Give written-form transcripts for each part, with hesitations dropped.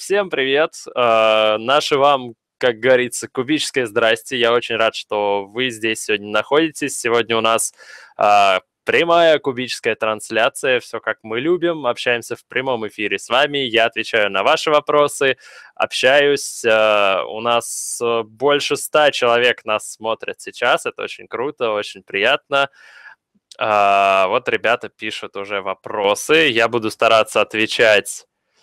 Всем привет! Наше вам, как говорится, кубическое здрасте. Я очень рад, что вы здесь сегодня находитесь. Сегодня у нас прямая кубическая трансляция, все как мы любим. Общаемся в прямом эфире с вами. Я отвечаю на ваши вопросы, общаюсь. У нас больше 100 человек нас смотрят сейчас. Это очень круто, очень приятно. Вот ребята пишут уже вопросы. Я буду стараться отвечать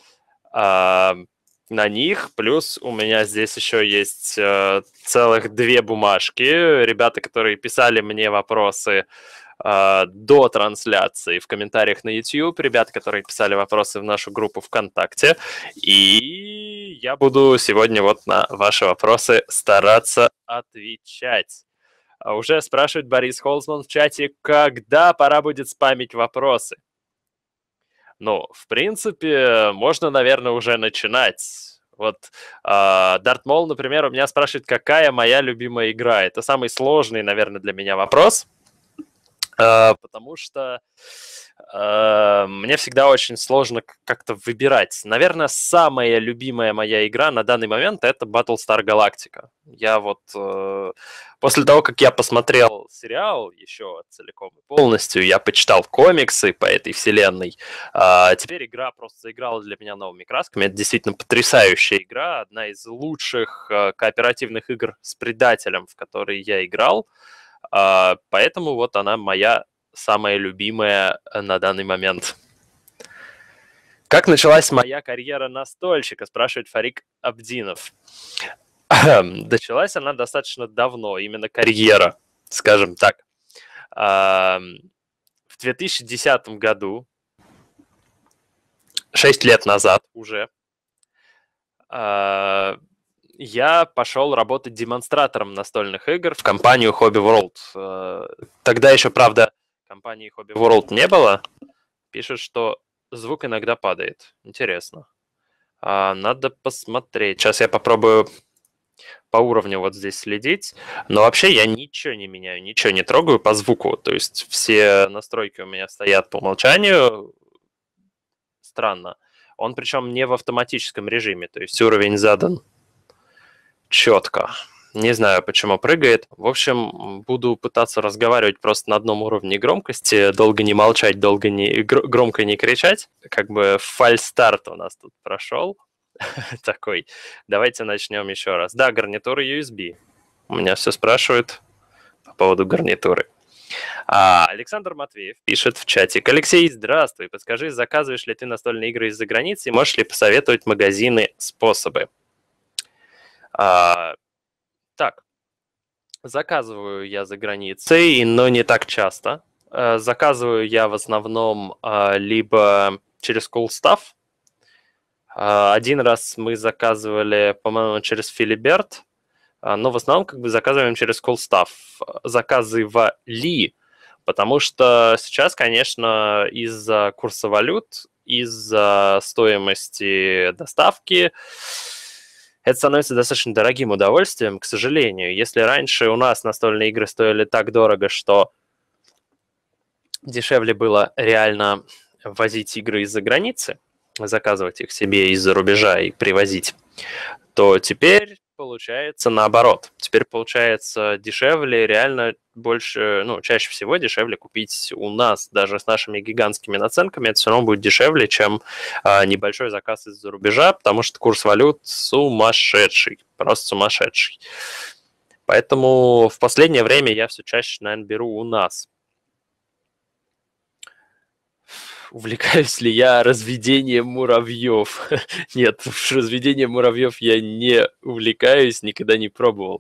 на них. Плюс у меня здесь еще есть целых 2 бумажки. Ребята, которые писали мне вопросы до трансляции в комментариях на YouTube. Ребята, которые писали вопросы в нашу группу ВКонтакте. И я буду сегодня вот на ваши вопросы стараться отвечать. Уже спрашивает Борис Холзман в чате, когда пора будет спамить вопросы. Ну, в принципе, можно, наверное, уже начинать. Вот Дартмол, например, у меня спрашивает, какая моя любимая игра. Это самый сложный, наверное, для меня вопрос, потому что мне всегда очень сложно как-то выбирать. Наверное, самая любимая моя игра на данный момент — это Battlestar Galactica. Я вот после того, как я посмотрел сериал еще целиком и полностью, я почитал комиксы по этой вселенной, теперь игра просто заиграла для меня новыми красками. Это действительно потрясающая игра, одна из лучших кооперативных игр с предателем, в которые я играл. Поэтому вот она моя самая любимая на данный момент. Как началась моя карьера настольщика, спрашивает Фарик Абдинов. Началась она достаточно давно, именно карьера, скажем так. В 2010 году, 6 лет назад уже, я пошел работать демонстратором настольных игр в компанию Hobby World. Тогда еще, правда, компании Hobby World не было. Пишет, что звук иногда падает. Интересно. Надо посмотреть. Сейчас я попробую по уровню вот здесь следить. Но вообще я ничего не меняю, ничего не трогаю по звуку. То есть все настройки у меня стоят по умолчанию. Странно. Он причем не в автоматическом режиме. То есть уровень задан четко. Не знаю, почему прыгает. В общем, буду пытаться разговаривать просто на одном уровне громкости, долго не молчать, громко не кричать. Как бы фальстарт у нас тут прошел. Такой. Давайте начнем еще раз. Да, гарнитура USB. У меня все спрашивают по поводу гарнитуры. Александр Матвеев пишет в чатик. Алексей, здравствуй. Подскажи, заказываешь ли ты настольные игры из-за границы и можешь ли посоветовать магазины, способы? Так, заказываю я за границей, но не так часто. Заказываю я в основном либо через CoolStuff. Один раз мы заказывали, по-моему, через Philibert, но в основном как бы заказываем через CoolStuff. Заказывали, потому что сейчас, конечно, из-за курса валют, из-за стоимости доставки это становится достаточно дорогим удовольствием, к сожалению. Если раньше у нас настольные игры стоили так дорого, что дешевле было реально возить игры из-за границы, заказывать их себе из-за рубежа и привозить, то теперь получается наоборот. Теперь получается дешевле, реально больше, чаще всего дешевле купить у нас, даже с нашими гигантскими наценками, это все равно будет дешевле, чем небольшой заказ из-за рубежа, потому что курс валют сумасшедший, просто сумасшедший. Поэтому в последнее время я все чаще, наверное, беру у нас. Увлекаюсь ли я разведением муравьев? Нет, разведением муравьев я не увлекаюсь, никогда не пробовал.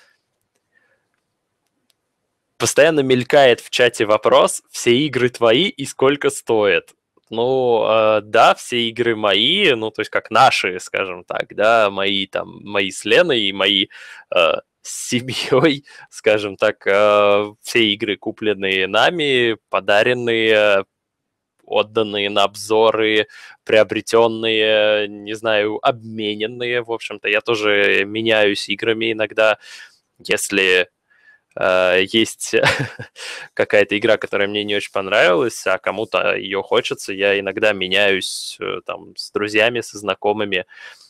Постоянно мелькает в чате вопрос, все игры твои и сколько стоят? Да, все игры мои, то есть как наши, скажем так, да, мои с Леной и мои с семьей, скажем так, все игры купленные нами, подаренные, отданные на обзоры, приобретенные, не знаю, обмененные, в общем-то. Я тоже меняюсь играми иногда, если есть какая-то игра, которая мне не очень понравилась, а кому-то ее хочется, я иногда меняюсь там с друзьями, со знакомыми.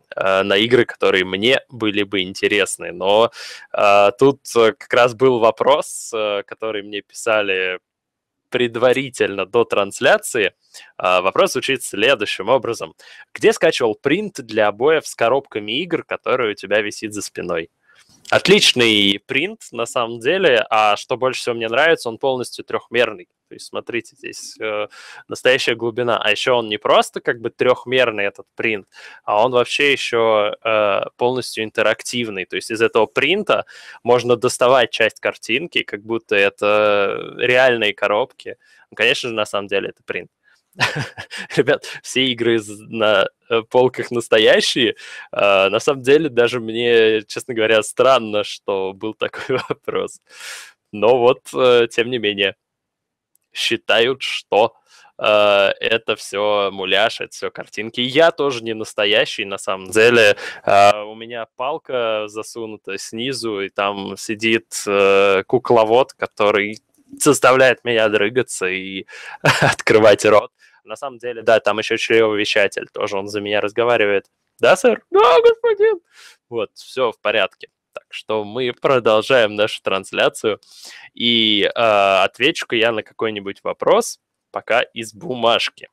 на игры, которые мне были бы интересны. Но тут как раз был вопрос, который мне писали предварительно до трансляции. Вопрос звучит следующим образом. Где скачивал принт для обоев с коробками игр, который у тебя висит за спиной? Отличный принт, на самом деле, а что больше всего мне нравится, он полностью трехмерный. То есть, смотрите, здесь настоящая глубина. А еще он не просто как бы трехмерный, этот принт, а он вообще еще полностью интерактивный. То есть из этого принта можно доставать часть картинки, как будто это реальные коробки. Ну, конечно же, на самом деле это принт. Ребят, все игры на полках настоящие. На самом деле, даже мне, честно говоря, странно, что был такой вопрос. Но вот, тем не менее, считают, что это все муляж, это все картинки. Я тоже не настоящий, на самом деле. У меня палка засунута снизу, и там сидит кукловод, который заставляет меня дрыгаться и открывать рот. На самом деле, да, там еще чревовещатель, тоже он за меня разговаривает. Да, сэр? Да, господин. Вот, все в порядке. Так что мы продолжаем нашу трансляцию. И отвечу-ка я на какой-нибудь вопрос, пока из бумажки.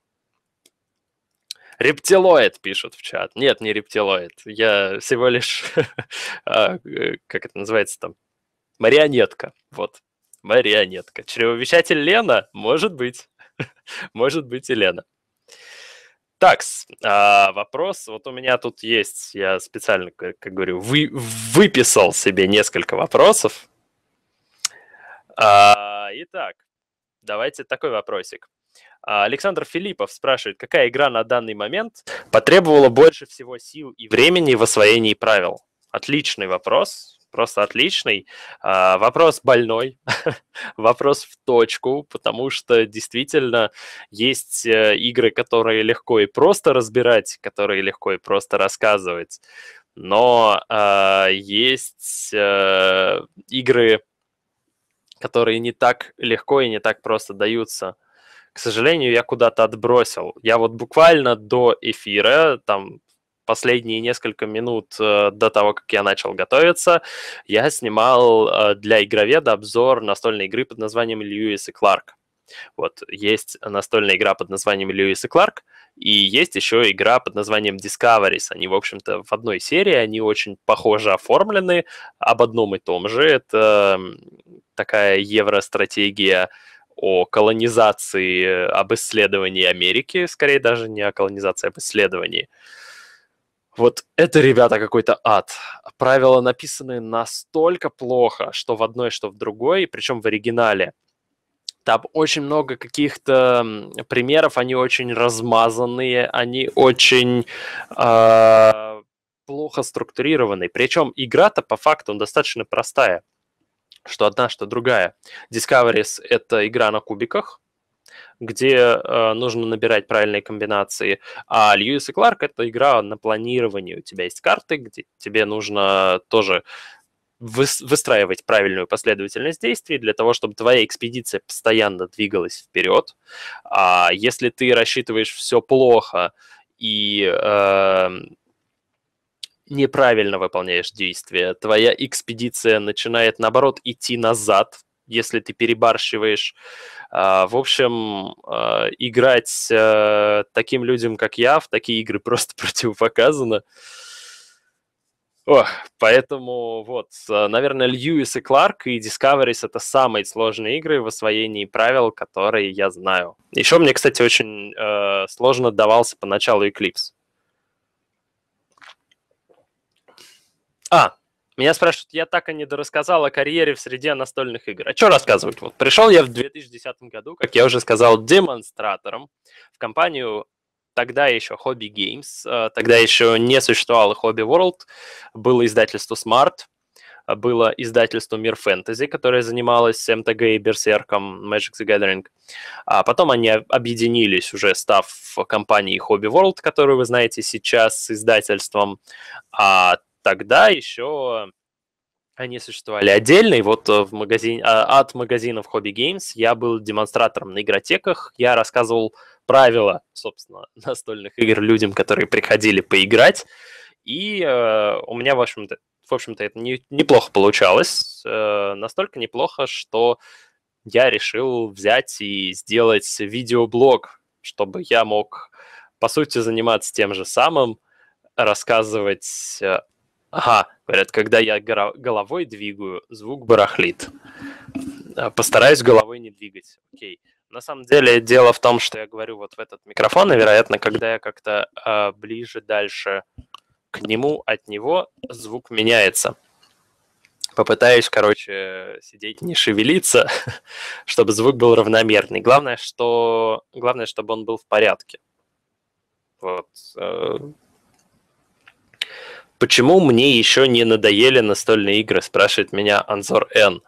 Рептилоид пишут в чат. Нет, не рептилоид. Я всего лишь, как это называется там, марионетка. Вот, марионетка. Чревовещатель Лена? Может быть. Может быть и Лена. Так, вопрос. Вот у меня тут есть, я специально, как говорю, выписал себе несколько вопросов. Итак, давайте такой вопросик. Александр Филиппов спрашивает, какая игра на данный момент потребовала больше всего сил и времени в освоении правил? Отличный вопрос. Просто отличный. Вопрос больной, вопрос в точку, потому что действительно есть игры, которые легко и просто разбирать, которые легко и просто рассказывать, но есть игры, которые не так легко и не так просто даются. К сожалению, я куда-то отбросил. Я вот буквально до эфира, там, последние несколько минут до того, как я начал готовиться, я снимал для игроведа обзор настольной игры под названием Льюис и Кларк. Вот, есть настольная игра под названием Льюис и Кларк, и есть еще игра под названием Discoveries. Они, в общем-то, в одной серии, они очень похоже оформлены, об одном и том же. Это такая евростратегия о колонизации, об исследовании Америки, скорее даже не о колонизации, а об исследовании. Вот это, ребята, какой-то ад. Правила написаны настолько плохо, что в одной, что в другой, причем в оригинале. Там очень много каких-то примеров, они очень размазанные, они очень плохо структурированы. Причем игра-то по факту достаточно простая. Что одна, что другая. Discoveries — это игра на кубиках, где нужно набирать правильные комбинации. А Льюис и Кларк — это игра на планировании. У тебя есть карты, где тебе нужно тоже выстраивать правильную последовательность действий для того, чтобы твоя экспедиция постоянно двигалась вперед. А если ты рассчитываешь все плохо и неправильно выполняешь действия, твоя экспедиция начинает, наоборот, идти назад, если ты перебарщиваешь. В общем, играть таким людям, как я, в такие игры просто противопоказано. Поэтому вот, наверное, Льюис и Кларк и Discoveries — это самые сложные игры в освоении правил, которые я знаю. Еще мне, кстати, очень сложно давался поначалу Eclipse. Меня спрашивают, я так и не дорассказал о карьере в среде настольных игр. А что рассказывать? Вот пришел я в 2010 году, как я уже сказал, демонстратором в компанию тогда еще Hobby Games, тогда еще не существовало Hobby World, было издательство Smart, было издательство Мир Фэнтези, которое занималось МТГ и Берсерком, Magic the Gathering. А потом они объединились, уже став компанией Hobby World, которую вы знаете сейчас, с издательством. А тогда еще они существовали отдельно, и вот от магазинов Hobby Games я был демонстратором на игротеках, я рассказывал правила, собственно, настольных игр людям, которые приходили поиграть, И у меня, в общем-то, это неплохо получалось. Настолько неплохо, что я решил взять и сделать видеоблог, чтобы я мог, по сути, заниматься тем же самым, рассказывать... Ага, говорят, когда я головой двигаю, звук барахлит. Постараюсь головой не двигать. Окей. На самом деле, дело в том, что я говорю вот в этот микрофон, и, вероятно, когда я как-то ближе, дальше к нему, от него, звук меняется. Попытаюсь, короче, сидеть, не шевелиться, чтобы звук был равномерный. Главное, чтобы он был в порядке. Вот. Почему мне еще не надоели настольные игры, спрашивает меня Анзор Н.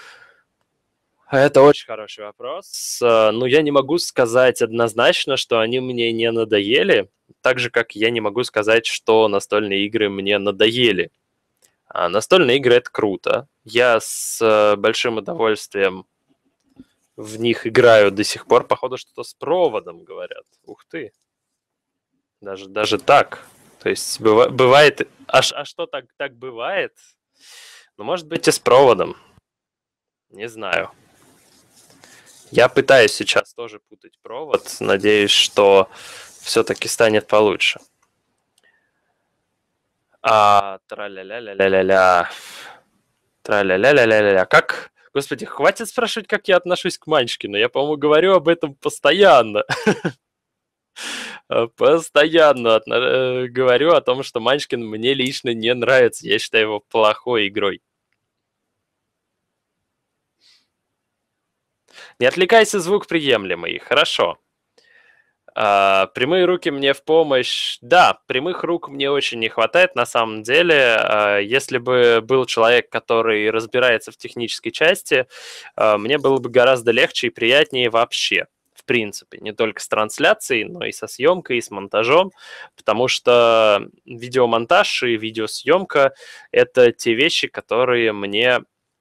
Это очень хороший вопрос. Ну, я не могу сказать однозначно, что они мне не надоели, так же, как я не могу сказать, что настольные игры мне надоели. А настольные игры — это круто. Я с большим удовольствием в них играю до сих пор. Походу, что-то с проводом, говорят. Ух ты. Даже так. То есть бывает... А что так бывает? Ну, может быть, и с проводом. Не знаю. Я пытаюсь сейчас тоже путать провод. Надеюсь, что все-таки станет получше. Тра-ля-ля-ля-ля-ля-ля. Тра-ля-ля-ля-ля-ля. Как? Господи, хватит спрашивать, как я отношусь к Манчкину. Я, по-моему, говорю об этом постоянно. Постоянно говорю о том, что Манчкин мне лично не нравится. Я считаю его плохой игрой. Не отвлекайся, звук приемлемый. Хорошо. Прямые руки мне в помощь. Да, прямых рук мне очень не хватает на самом деле. Если бы был человек, который разбирается в технической части, мне было бы гораздо легче и приятнее вообще. В принципе, не только с трансляцией, но и со съемкой, и с монтажом, потому что видеомонтаж и видеосъемка — это те вещи, которые мне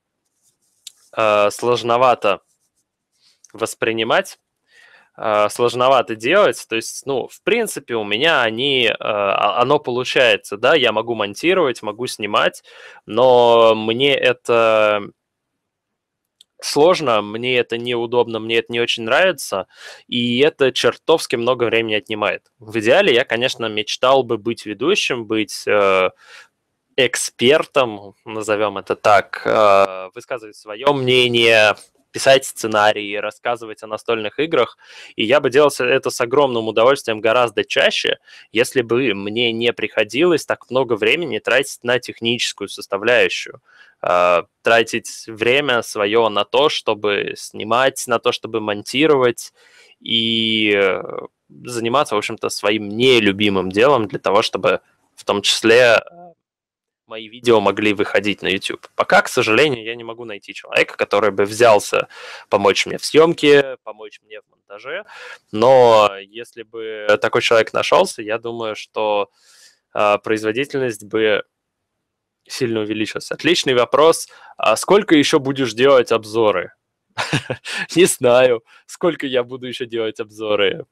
сложновато воспринимать, сложновато делать. То есть, ну, в принципе, у меня оно получается, да, я могу монтировать, могу снимать, но мне это сложно, мне это неудобно, мне это не очень нравится, и это чертовски много времени отнимает. В идеале я, конечно, мечтал бы быть ведущим, быть экспертом, назовем это так, высказывать свое мнение, писать сценарии, рассказывать о настольных играх, и я бы делал это с огромным удовольствием гораздо чаще, если бы мне не приходилось так много времени тратить на техническую составляющую, тратить время свое на то, чтобы снимать, на то, чтобы монтировать и заниматься, в общем-то, своим нелюбимым делом для того, чтобы в том числе мои видео могли выходить на YouTube. Пока, к сожалению, я не могу найти человека, который бы взялся помочь мне в съемке, помочь мне в монтаже, но если бы такой человек нашелся, я думаю, что производительность бы сильно увеличилась. Отличный вопрос. А сколько еще будешь делать обзоры? Не знаю, сколько я буду еще делать обзоры.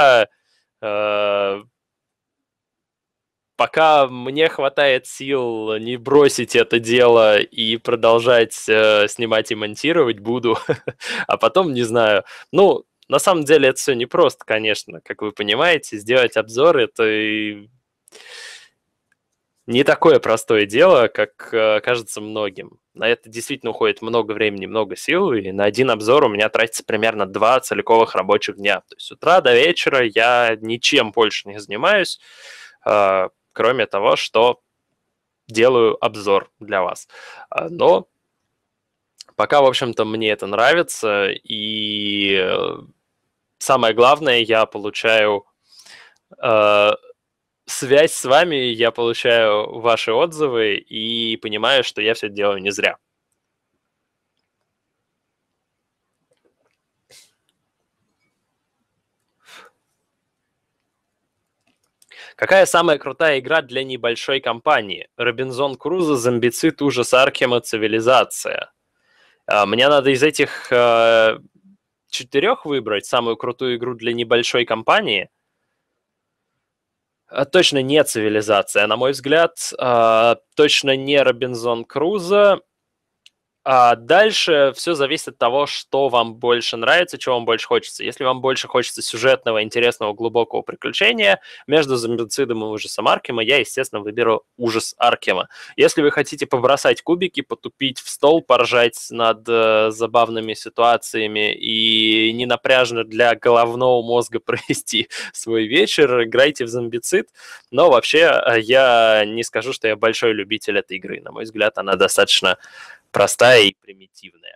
Пока мне хватает сил не бросить это дело и продолжать снимать и монтировать, буду. А потом, не знаю. Ну, на самом деле это все непросто, конечно, как вы понимаете. Сделать обзор — это не такое простое дело, как кажется многим. На это действительно уходит много времени, много сил, и на один обзор у меня тратится примерно 2 целиковых рабочих дня. То есть с утра до вечера я ничем больше не занимаюсь, кроме того, что делаю обзор для вас. Но пока, в общем-то, мне это нравится, и самое главное, я получаю связь с вами, я получаю ваши отзывы и понимаю, что я все это делаю не зря. Какая самая крутая игра для небольшой компании? Робинзон Крузо, Зомбицид, Ужас Аркема, Цивилизация. Мне надо из этих 4 выбрать самую крутую игру для небольшой компании. Точно не цивилизация, на мой взгляд. Точно не Робинзон Крузо. А дальше все зависит от того, что вам больше нравится, чего вам больше хочется. Если вам больше хочется сюжетного, интересного, глубокого приключения, между зомбицидом и ужасом Аркема я, естественно, выберу ужас Аркема. Если вы хотите побросать кубики, потупить в стол, поржать над забавными ситуациями и ненапряжно для головного мозга провести свой вечер, играйте в зомбицид. Но вообще я не скажу, что я большой любитель этой игры. На мой взгляд, она достаточно простая и примитивная.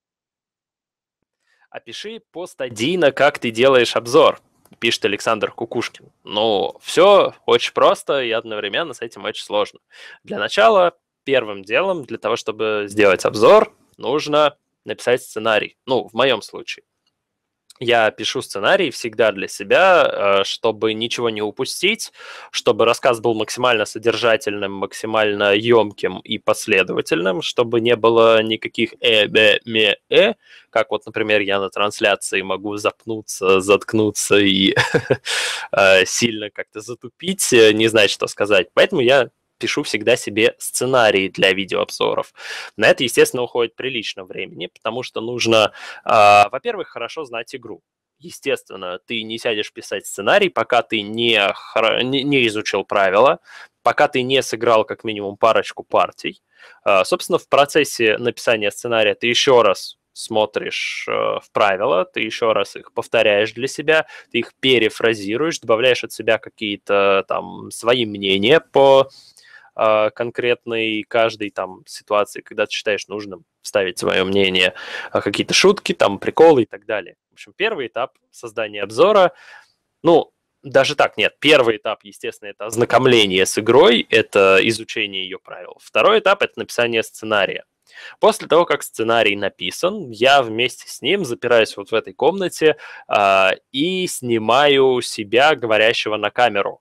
Опиши постадийно, как ты делаешь обзор, пишет Александр Кукушкин. Ну, все очень просто и одновременно с этим очень сложно. Для начала, первым делом, для того, чтобы сделать обзор, нужно написать сценарий. Ну, в моем случае. Я пишу сценарий всегда для себя, чтобы ничего не упустить, чтобы рассказ был максимально содержательным, максимально емким и последовательным, чтобы не было никаких как вот, например, я на трансляции могу запнуться, заткнуться и сильно как-то затупить, не знать, что сказать. Поэтому я пишу всегда себе сценарии для видеообзоров. На это, естественно, уходит прилично времени, потому что нужно, во-первых, хорошо знать игру. Естественно, ты не сядешь писать сценарий, пока ты не изучил правила, пока ты не сыграл как минимум парочку партий. Собственно, в процессе написания сценария ты еще раз смотришь в правила, ты еще раз их повторяешь для себя, ты их перефразируешь, добавляешь от себя какие-то там свои мнения по конкретной каждой там ситуации, когда ты считаешь нужным вставить свое мнение, какие-то шутки, там приколы и так далее. В общем, первый этап создания обзора, ну, даже так, нет, первый этап, естественно, это ознакомление с игрой, это изучение ее правил. Второй этап – это написание сценария. После того, как сценарий написан, я вместе с ним запираюсь вот в этой комнате и снимаю себя, говорящего на камеру.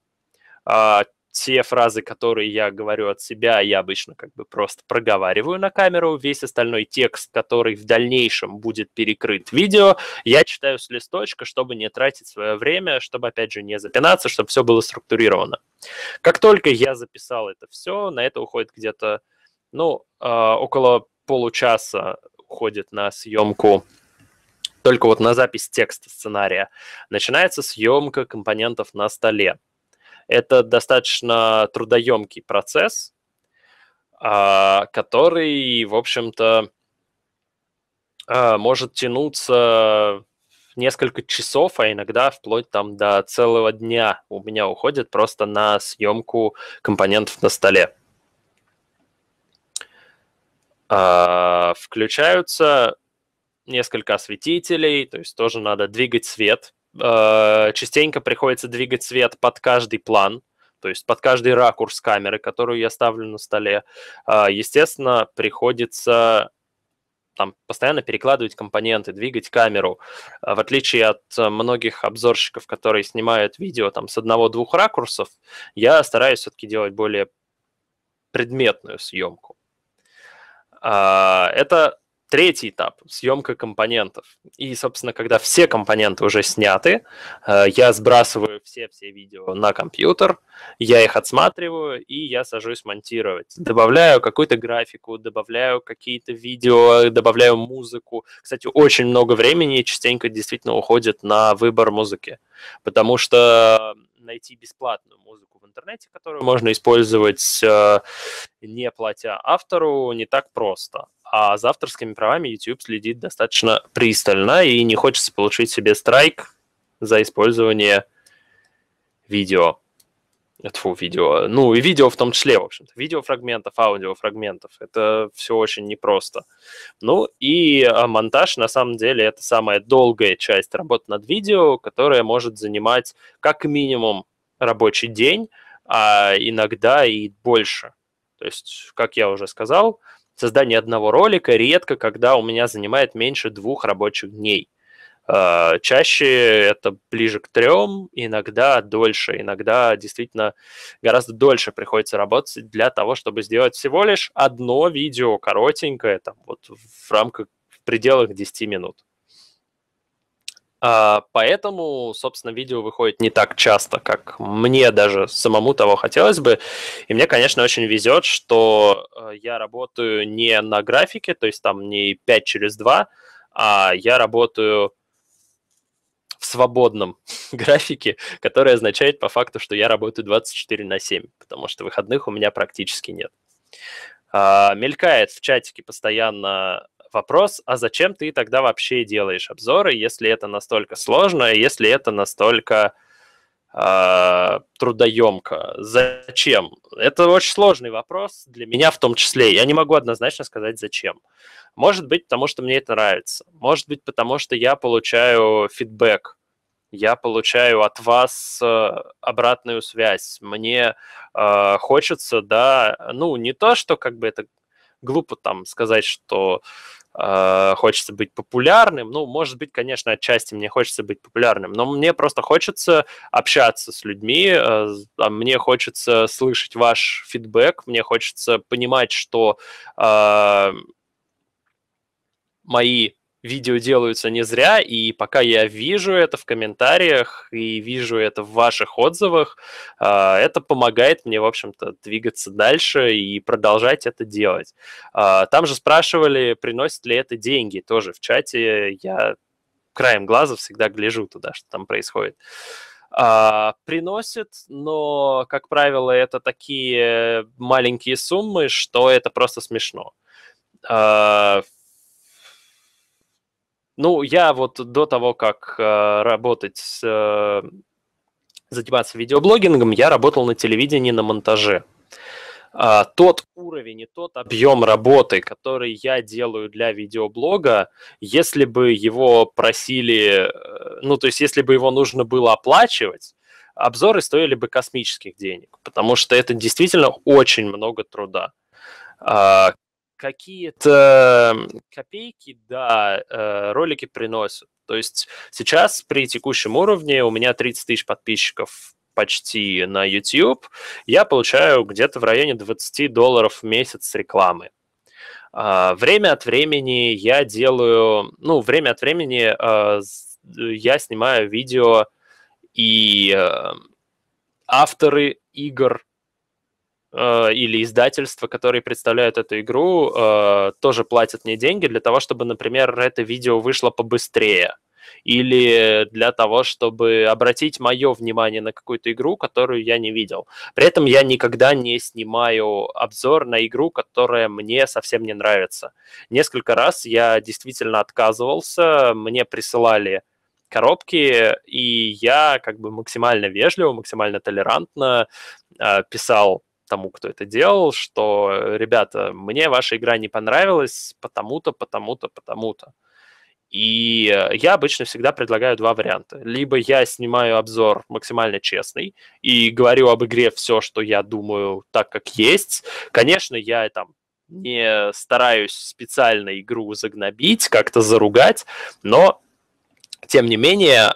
Те фразы, которые я говорю от себя, я обычно как бы просто проговариваю на камеру. Весь остальной текст, который в дальнейшем будет перекрыт видео, я читаю с листочка, чтобы не тратить свое время, чтобы, опять же, не запинаться, чтобы все было структурировано. Как только я записал это все, на это уходит где-то, ну, около получаса уходит на съемку, только вот на запись текста сценария. Начинается съемка компонентов на столе. Это достаточно трудоемкий процесс, который, в общем-то, может тянуться несколько часов, а иногда вплоть там до целого дня у меня уходит просто на съемку компонентов на столе. Включаются несколько осветителей, то есть тоже надо двигать свет. Частенько приходится двигать свет под каждый план, то есть под каждый ракурс камеры, которую я ставлю на столе. Естественно, приходится там постоянно перекладывать компоненты, двигать камеру. В отличие от многих обзорщиков, которые снимают видео там с одного-двух ракурсов, я стараюсь все-таки делать более предметную съемку. Это третий этап – съемка компонентов. И, собственно, когда все компоненты уже сняты, я сбрасываю все видео на компьютер, я их отсматриваю, и я сажусь монтировать. Добавляю какую-то графику, добавляю какие-то видео, добавляю музыку. Кстати, очень много времени частенько действительно уходит на выбор музыки, потому что найти бесплатную музыку в интернете, которую можно использовать, не платя автору, не так просто. А за авторскими правами YouTube следит достаточно пристально, и не хочется получить себе страйк за использование видео. Видео. Ну, и видео в том числе, в общем-то. Видеофрагментов, аудиофрагментов. Это все очень непросто. Ну, и монтаж, на самом деле, это самая долгая часть работы над видео, которая может занимать как минимум рабочий день, а иногда и больше. То есть, как я уже сказал, создание одного ролика редко, когда у меня занимает меньше 2 рабочих дней. Чаще это ближе к 3, иногда дольше, иногда действительно гораздо дольше приходится работать для того, чтобы сделать всего лишь одно видео коротенькое, там, вот в пределах 10 минут. Поэтому, собственно, видео выходит не так часто, как мне даже самому того хотелось бы. И мне, конечно, очень везет, что я работаю не на графике, то есть там не 5 через 2, а я работаю в свободном графике, который означает по факту, что я работаю 24/7, потому что выходных у меня практически нет. Мелькает в чатике постоянно вопрос, а зачем ты тогда вообще делаешь обзоры, если это настолько сложно, если это настолько трудоемко? Зачем? Это очень сложный вопрос для меня в том числе. Я не могу однозначно сказать, зачем. Может быть, потому что мне это нравится. Может быть, потому что я получаю фидбэк. Я получаю от вас обратную связь. Мне хочется, да, ну, не то, что как бы это глупо там сказать, что хочется быть популярным. Ну, может быть, конечно, отчасти мне хочется быть популярным, но мне просто хочется общаться с людьми, мне хочется слышать ваш фидбэк, мне хочется понимать, что мои видео делаются не зря, и пока я вижу это в комментариях и вижу это в ваших отзывах, это помогает мне, в общем-то, двигаться дальше и продолжать это делать. Там же спрашивали, приносит ли это деньги, тоже в чате я краем глаза всегда гляжу туда, что там происходит. Приносит, но, как правило, это такие маленькие суммы, что это просто смешно. Ну, я вот до того, как заниматься видеоблогингом, я работал на телевидении на монтаже. Тот уровень и тот объем работы, который я делаю для видеоблога, если бы его просили, ну, то есть если бы его нужно было оплачивать, обзоры стоили бы космических денег, потому что это действительно очень много труда. Какие-то копейки, да, ролики приносят. То есть сейчас при текущем уровне у меня 30 тысяч подписчиков почти на YouTube, я получаю где-то в районе $20 в месяц с рекламы. Время от времени я делаю, ну, время от времени я снимаю видео, и авторы игр или издательства, которые представляют эту игру, тоже платят мне деньги для того, чтобы, например, это видео вышло побыстрее. Или для того, чтобы обратить мое внимание на какую-то игру, которую я не видел. При этом я никогда не снимаю обзор на игру, которая мне совсем не нравится. Несколько раз я действительно отказывался, мне присылали коробки, и я как бы максимально вежливо, максимально толерантно писал тому, кто это делал, что, ребята, мне ваша игра не понравилась потому-то, потому-то, потому-то. И я обычно всегда предлагаю два варианта. Либо я снимаю обзор максимально честный и говорю об игре все, что я думаю, так как есть. Конечно, я там не стараюсь специально игру загнобить, как-то заругать, но тем не менее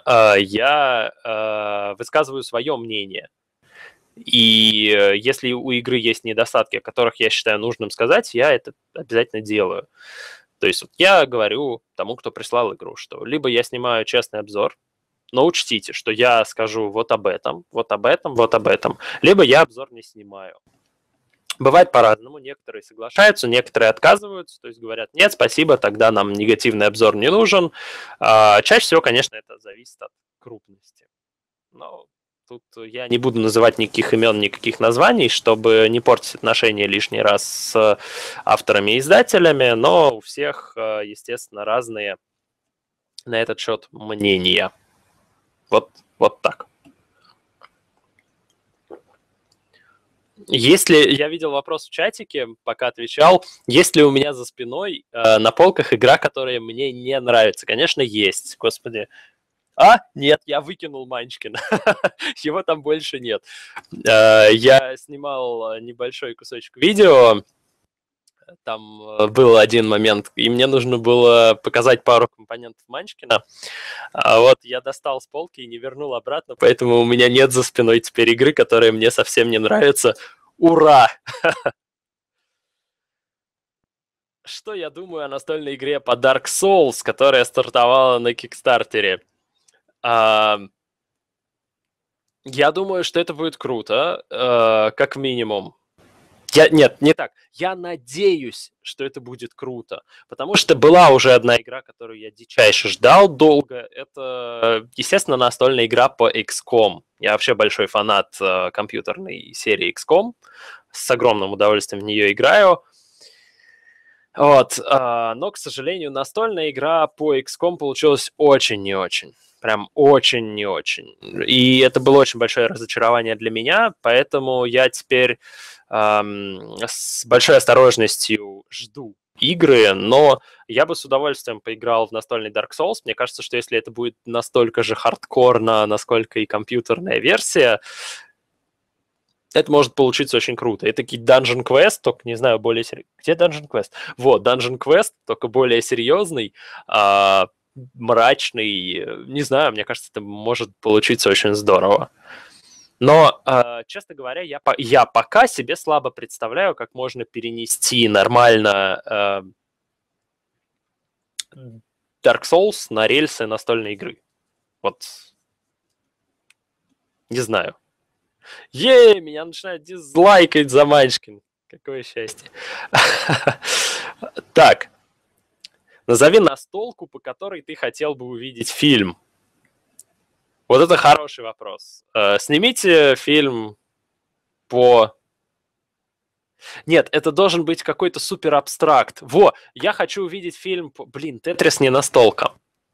я высказываю свое мнение. И если у игры есть недостатки, о которых я считаю нужным сказать, я это обязательно делаю. То есть я говорю тому, кто прислал игру, что либо я снимаю честный обзор, но учтите, что я скажу вот об этом, вот об этом, вот об этом, либо я обзор не снимаю. Бывает по-разному, некоторые соглашаются, некоторые отказываются, то есть говорят, нет, спасибо, тогда нам негативный обзор не нужен. Чаще всего, конечно, это зависит от крупности. Но тут я не буду называть никаких имен, никаких названий, чтобы не портить отношения лишний раз с авторами и издателями, но у всех, естественно, разные на этот счет мнения. Вот так. Если я видел вопрос в чатике, пока отвечал, есть ли у меня за спиной на полках игра, которая мне не нравится? Конечно, есть. Господи. Нет, я выкинул Манчкина. Его там больше нет. Я снимал небольшой кусочек видео. Там был один момент, и мне нужно было показать пару компонентов Манчкина. Вот я достал с полки и не вернул обратно, поэтому у меня нет за спиной теперь игры, которая мне совсем не нравится. Ура! Что я думаю о настольной игре по Dark Souls, которая стартовала на Кикстартере? А, Я думаю, что это будет круто, как минимум. Нет, не так. Я надеюсь, что это будет круто, потому что была уже одна игра, которую я дичайше ждал долго. Это, естественно, настольная игра по XCOM. Я вообще большой фанат компьютерной серии XCOM. С огромным удовольствием в нее играю. Вот, но, к сожалению, настольная игра по XCOM получилась очень не очень. Прям очень не очень. И это было очень большое разочарование для меня, поэтому я теперь с большой осторожностью жду игры, но я бы с удовольствием поиграл в настольный Dark Souls. Мне кажется, что если это будет настолько же хардкорно, насколько и компьютерная версия, это может получиться очень круто. Это такие Dungeon Quest, только, не знаю, более серьезный. Где Dungeon Quest? Вот, Dungeon Quest, только более серьезный, мрачный. Не знаю, мне кажется, это может получиться очень здорово. Но, честно говоря, я пока себе слабо представляю, как можно перенести нормально Dark Souls на рельсы настольной игры. Вот. Не знаю. Меня начинают дизлайкать за Манчкин. Какое счастье. Так. Назови настолку, по которой ты хотел бы увидеть фильм. Вот это хороший вопрос. Снимите фильм по... Нет, это должен быть какой-то супер абстракт. Я хочу увидеть фильм... Блин, Тетрис не настолка.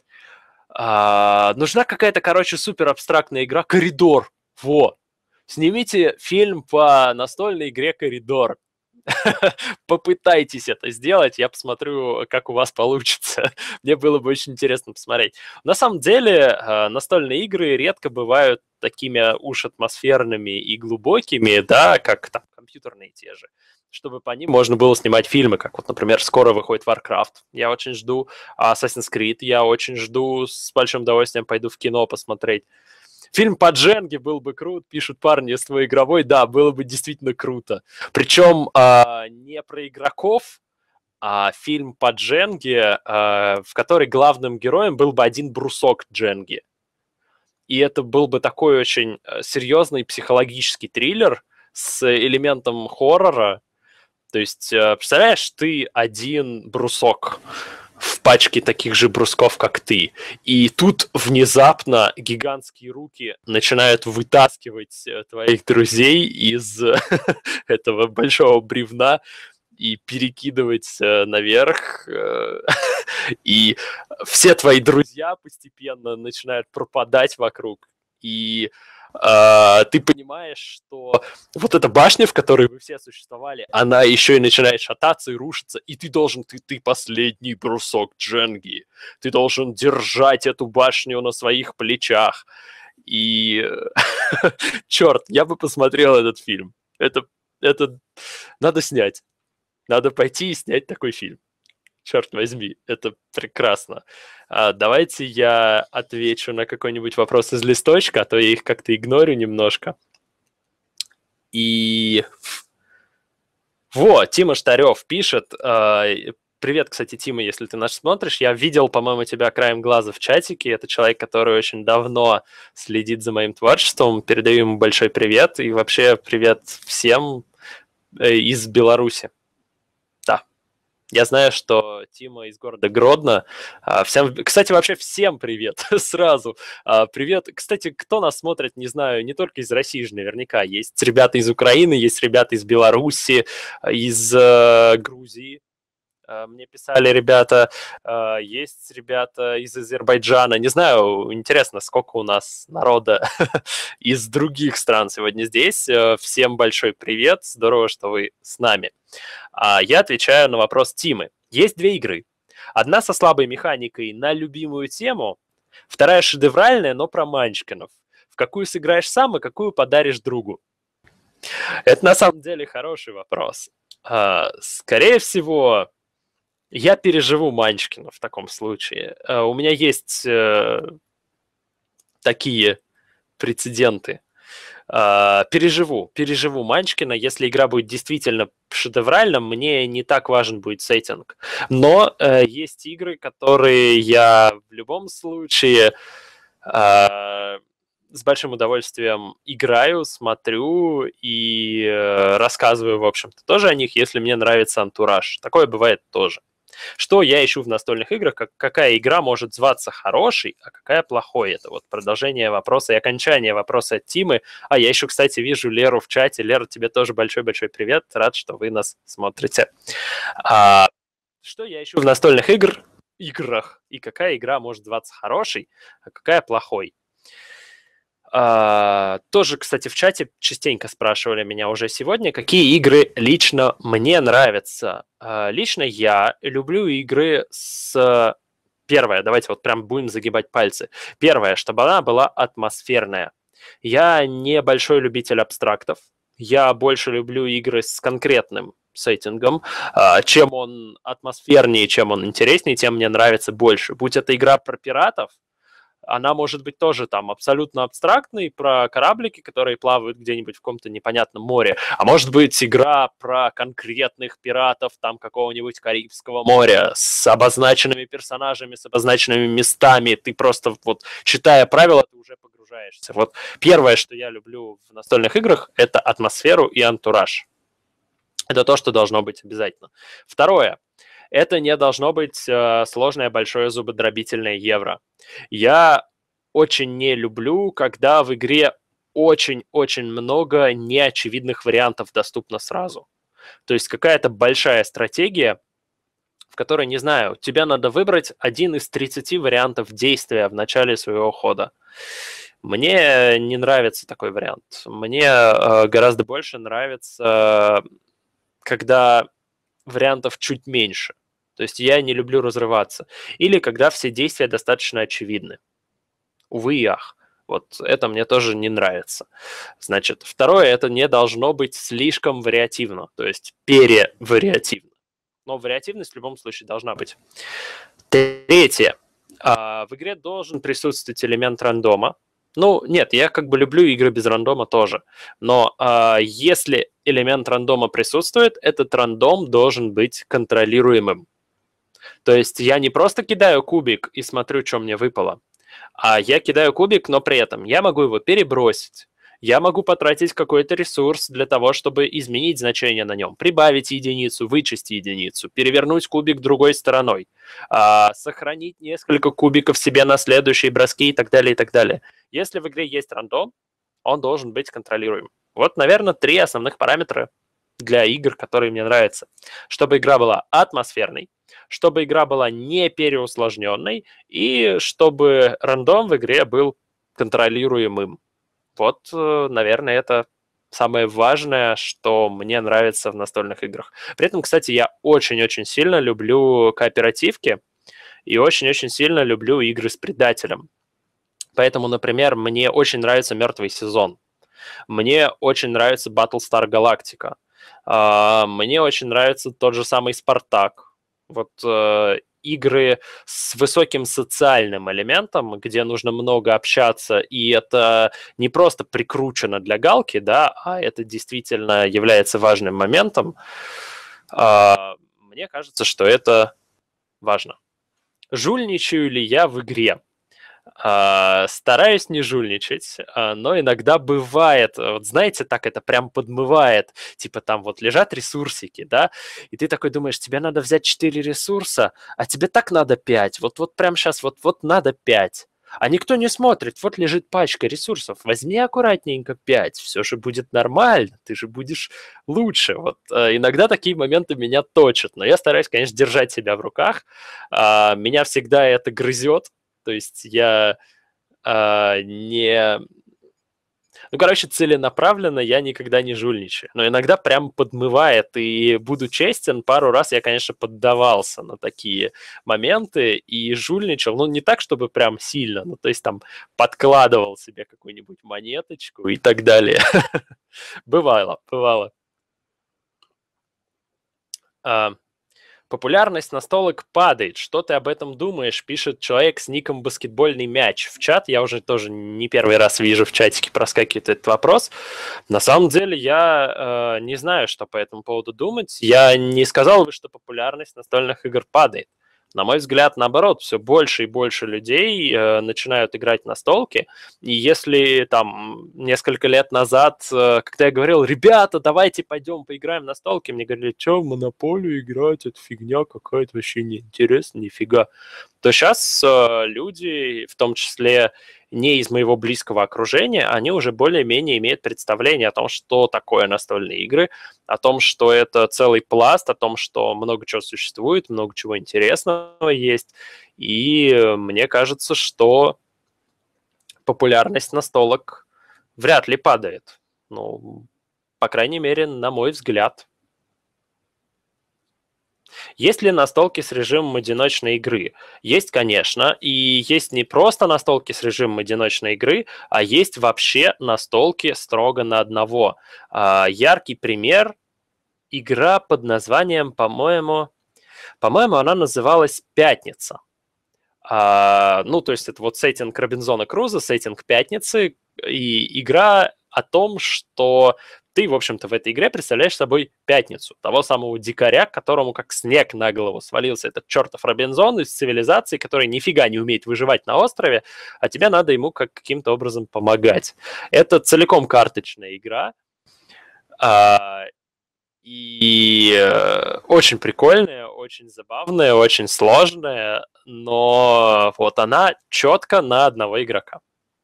Нужна какая-то, супер абстрактная игра. Коридор. Снимите фильм по настольной игре «Коридор». Попытайтесь это сделать, я посмотрю, как у вас получится. Мне было бы очень интересно посмотреть. На самом деле, настольные игры редко бывают такими уж атмосферными и глубокими, да, как там компьютерные те же, чтобы по ним можно было снимать фильмы, как вот, например, скоро выходит Warcraft. Я очень жду Assassin's Creed, я очень жду, с большим удовольствием пойду в кино посмотреть. Фильм по Дженге был бы крут, пишут парни с твой игровой. Да, было бы действительно круто. Причем не про игроков, а фильм по Дженге, в который главным героем был бы один брусок Дженги. И это был бы такой очень серьезный психологический триллер с элементом хоррора. То есть, представляешь, ты один брусок в пачке таких же брусков, как ты. И тут внезапно гигантские руки начинают вытаскивать твоих друзей из этого большого бревна и перекидывать наверх. И все твои друзья постепенно начинают пропадать вокруг. И ты понимаешь, что вот эта башня, в которой вы все существовали, она еще и начинает шататься и рушиться, и ты последний брусок Дженги. Ты должен держать эту башню на своих плечах. И, черт, я бы посмотрел этот фильм. Это надо снять. Надо пойти и снять такой фильм. Черт возьми, это прекрасно. Давайте я отвечу на какой-нибудь вопрос из листочка, а то я их как-то игнорю немножко. И Тима Штарев пишет. Привет, кстати, Тима, если ты нас смотришь. Я видел, по-моему, тебя краем глаза в чатике. Это человек, который очень давно следит за моим творчеством. Передаю ему большой привет. И вообще привет всем из Беларуси. Я знаю, что Тима из города Гродно. Кстати, вообще всем привет сразу. Привет. Кстати, кто нас смотрит, не знаю, не только из России же наверняка. Есть ребята из Украины, есть ребята из Беларуси, из Грузии. Мне писали ребята, есть ребята из Азербайджана. Не знаю, интересно, сколько у нас народа из других стран сегодня здесь. Всем большой привет, здорово, что вы с нами. Я отвечаю на вопрос Тимы. Есть две игры. Одна со слабой механикой на любимую тему, вторая шедевральная, но про манчкинов. В какую сыграешь сам и какую подаришь другу? Это на самом деле хороший вопрос. Скорее всего, я переживу Манчкина в таком случае. У меня есть такие прецеденты. Переживу Манчкина. Если игра будет действительно шедевральна, мне не так важен будет сеттинг. Но есть игры, которые я в любом случае С большим удовольствием играю, смотрю и рассказываю, в общем-то, тоже о них, если мне нравится антураж. Такое бывает тоже. Что я ищу в настольных играх, какая игра может зваться хорошей, а какая плохой? Это вот продолжение вопроса и окончание вопроса от Тимы. Я еще, кстати, вижу Леру в чате. Лера, тебе тоже большой-большой привет. Рад, что вы нас смотрите. Что я ищу в настольных играх? И какая игра может зваться хорошей, а какая плохой? Тоже, кстати, в чате частенько спрашивали меня уже сегодня, какие игры лично мне нравятся. Лично я люблю игры с... Первое, давайте вот прям будем загибать пальцы. Первое, чтобы она была атмосферная. Я не большой любитель абстрактов. Я больше люблю игры с конкретным сеттингом. Чем он атмосфернее, чем он интереснее, тем мне нравится больше. Будь это игра про пиратов, она может быть тоже там абсолютно абстрактной, про кораблики, которые плавают где-нибудь в каком-то непонятном море. А может быть игра про конкретных пиратов там какого-нибудь Карибского моря с обозначенными персонажами, с обозначенными местами. Ты просто вот, читая правила, ты уже погружаешься. Вот первое, что я люблю в настольных играх, это атмосферу и антураж. Это то, что должно быть обязательно. Второе. Это не должно быть сложное, большое, зубодробительное евро. Я очень не люблю, когда в игре очень-очень много неочевидных вариантов доступно сразу. То есть какая-то большая стратегия, в которой, не знаю, тебе надо выбрать один из 30 вариантов действия в начале своего хода. Мне не нравится такой вариант. Мне гораздо больше нравится, когда вариантов чуть меньше. То есть я не люблю разрываться. Или когда все действия достаточно очевидны. Увы и ах. Вот это мне тоже не нравится. Значит, второе, это не должно быть слишком вариативно, то есть перевариативно. Но вариативность в любом случае должна быть. Третье. В игре должен присутствовать элемент рандома. Ну, нет, я как бы люблю игры без рандома тоже. Но если элемент рандома присутствует, этот рандом должен быть контролируемым. То есть я не просто кидаю кубик и смотрю, что мне выпало, а я кидаю кубик, но при этом я могу его перебросить. Я могу потратить какой-то ресурс для того, чтобы изменить значение на нем, прибавить единицу, вычесть единицу, перевернуть кубик другой стороной, сохранить несколько кубиков себе на следующие броски и так далее, и так далее. Если в игре есть рандом, он должен быть контролируем. Вот, наверное, 3 основных параметра для игр, которые мне нравятся. Чтобы игра была атмосферной, чтобы игра была не переусложненной и чтобы рандом в игре был контролируемым. Вот, наверное, это самое важное, что мне нравится в настольных играх. При этом, кстати, я очень-очень сильно люблю кооперативки и очень-очень сильно люблю игры с предателем. Поэтому, например, мне очень нравится «Мертвый сезон». Мне очень нравится Battlestar Galactica. Мне очень нравится тот же самый «Спартак». Вот игры с высоким социальным элементом, где нужно много общаться, и это не просто прикручено для галки, да, а это действительно является важным моментом. Мне кажется, что это важно. Жульничаю ли я в игре? Стараюсь не жульничать, но иногда бывает, вот знаете, так это прям подмывает, типа там вот лежат ресурсики, да, и ты такой думаешь, тебе надо взять 4 ресурса, а тебе так надо 5, вот прям сейчас вот надо 5. А никто не смотрит, вот лежит пачка ресурсов, возьми аккуратненько 5, все же будет нормально, ты же будешь лучше. Вот иногда такие моменты меня точат, но я стараюсь, конечно, держать себя в руках, меня всегда это грызет. То есть я не... Ну, короче, целенаправленно я никогда не жульничаю. Но иногда прям подмывает. И буду честен, пару раз я, конечно, поддавался на такие моменты и жульничал. Ну, не так, чтобы прям сильно. Ну, то есть там подкладывал себе какую-нибудь монеточку и так далее. Бывало. Популярность настолок падает. Что ты об этом думаешь? Пишет человек с ником «Баскетбольный мяч» в чат. Я уже тоже не первый раз вижу в чатике проскакивает этот вопрос. На самом деле я не знаю, что по этому поводу думать. Я не сказал бы, что популярность настольных игр падает. На мой взгляд, наоборот, все больше и больше людей начинают играть в настолки. И если там несколько лет назад, когда я говорил, ребята, давайте пойдем поиграем в настолки, мне говорили, что в Монополию играть, это фигня какая-то, вообще неинтересно, нифига. То сейчас люди, в том числе не из моего близкого окружения, они уже более-менее имеют представление о том, что такое настольные игры, о том, что это целый пласт, о том, что много чего существует, много чего интересного есть. И мне кажется, что популярность настолок вряд ли падает. Ну, по крайней мере, на мой взгляд. Есть ли настолки с режимом одиночной игры? Есть, конечно, и есть не просто настолки с режимом одиночной игры, а есть вообще настолки строго на одного. Яркий пример – игра под названием, по-моему, она называлась «Пятница». Ну, то есть это вот сеттинг Робинзона Крузо, сеттинг «Пятницы», и игра о том, что ты, в общем-то, в этой игре представляешь собой пятницу, того самого дикаря, которому как снег на голову свалился этот чертов Робинзон из цивилизации, который нифига не умеет выживать на острове, а тебе надо ему каким-то образом помогать. Это целиком карточная игра, и очень прикольная, очень забавная, очень сложная, но вот она четко на одного игрока.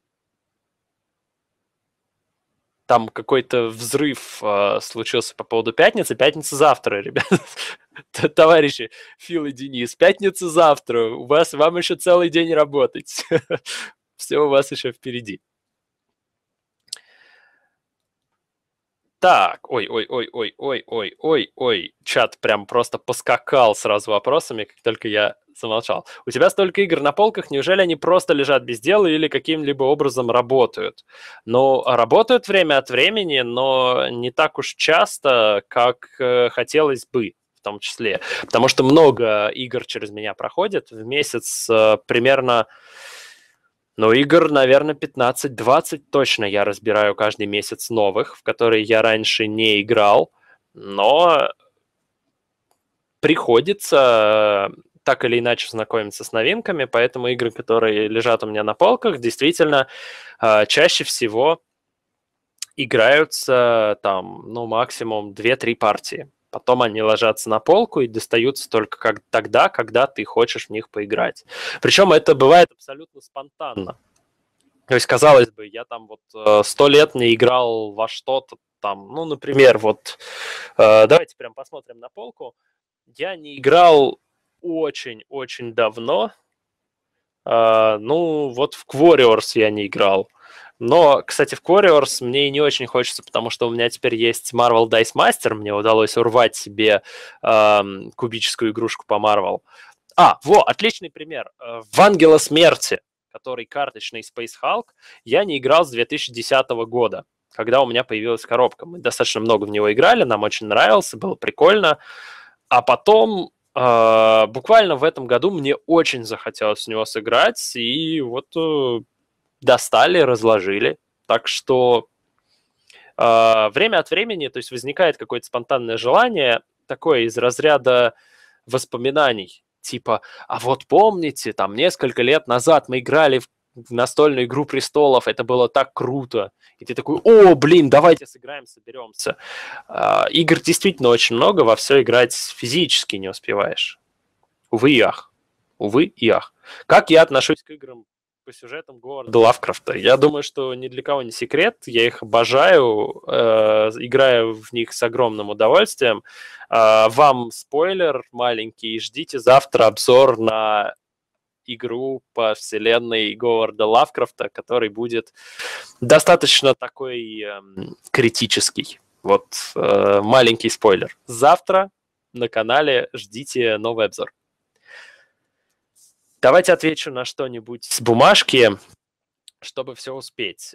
Там какой-то взрыв случился по поводу пятницы. Пятница завтра, ребят. Товарищи Фил и Денис, пятница завтра. Вам еще целый день работать. Все у вас еще впереди. Так, ой, чат прям просто поскакал сразу вопросами, как только я замолчал. У тебя столько игр на полках, неужели они просто лежат без дела или каким-либо образом работают? Ну, работают время от времени, но не так уж часто, как хотелось бы, в том числе. Потому что много игр через меня проходит. В месяц примерно... Ну, игр, наверное, 15-20 точно я разбираю каждый месяц новых, в которые я раньше не играл, но приходится так или иначе знакомиться с новинками, поэтому игры, которые лежат у меня на полках, действительно чаще всего играются там, ну, максимум 2-3 партии. Потом они ложатся на полку и достаются только тогда, когда ты хочешь в них поиграть. Причем это бывает абсолютно спонтанно. То есть, казалось бы, я там вот 100 лет не играл во что-то там. Ну, например, вот давайте прям посмотрим на полку. Я не играл очень-очень давно. Ну, вот в Warriors я не играл. Но, кстати, в Warriors мне и не очень хочется, потому что у меня теперь есть Marvel Dice Master, мне удалось урвать себе кубическую игрушку по Marvel. Отличный пример. В Ангела Смерти, который карточный Space Hulk, я не играл с 2010 года, когда у меня появилась коробка. Мы достаточно много в него играли, нам очень нравился, было прикольно. А потом, буквально в этом году мне очень захотелось в него сыграть, и вот... достали, разложили. Так что время от времени, то есть возникает какое-то спонтанное желание, такое из разряда воспоминаний. Типа, а вот помните, там несколько лет назад мы играли в настольную игру престолов, это было так круто. И ты такой, давайте сыграем, соберемся. Игр действительно очень много, во все играть физически не успеваешь. Увы и ах. Увы и ах. Как я отношусь к играм по сюжетам Говарда Лавкрафта? Я думаю, что ни для кого не секрет. Я их обожаю, играю в них с огромным удовольствием. Вам спойлер маленький. Ждите завтра обзор на игру по вселенной Говарда Лавкрафта, который будет достаточно такой критический. Вот маленький спойлер. Завтра на канале ждите новый обзор. Давайте отвечу на что-нибудь с бумажки, чтобы все успеть.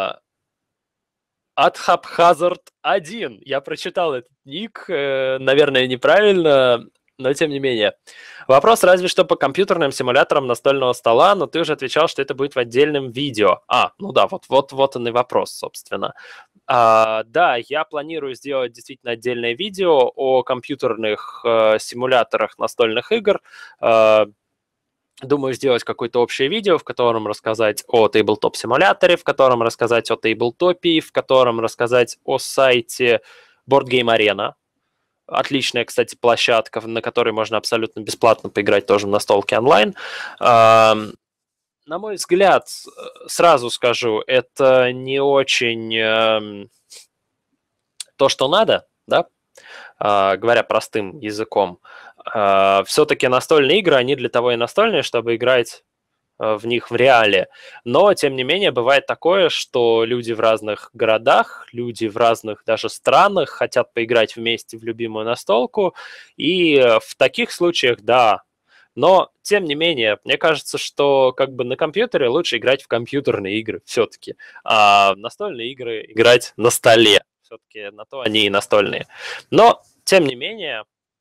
Адхабхазард 1. Я прочитал этот ник, наверное, неправильно, но тем не менее. Вопрос разве что по компьютерным симуляторам настольного стола, но ты уже отвечал, что это будет в отдельном видео. Ну да, вот он и вопрос, собственно. Да, я планирую сделать действительно отдельное видео о компьютерных симуляторах настольных игр. Думаю сделать какое-то общее видео, в котором рассказать о тейблтоп-симуляторе, в котором рассказать о тейблтопе, в котором рассказать о сайте Board Game Arena. Отличная, кстати, площадка, на которой можно абсолютно бесплатно поиграть тоже в настолки онлайн. На мой взгляд, сразу скажу, это не очень то, что надо, да, говоря простым языком. Все-таки настольные игры, они для того и настольные, чтобы играть в них в реале. Но, тем не менее, бывает такое, что люди в разных городах, люди в разных даже странах хотят поиграть вместе в любимую настолку, и в таких случаях, да. Но, тем не менее, мне кажется, что как бы на компьютере лучше играть в компьютерные игры все-таки, а в настольные игры играть на столе. Все-таки на то они и настольные. Но, тем не менее,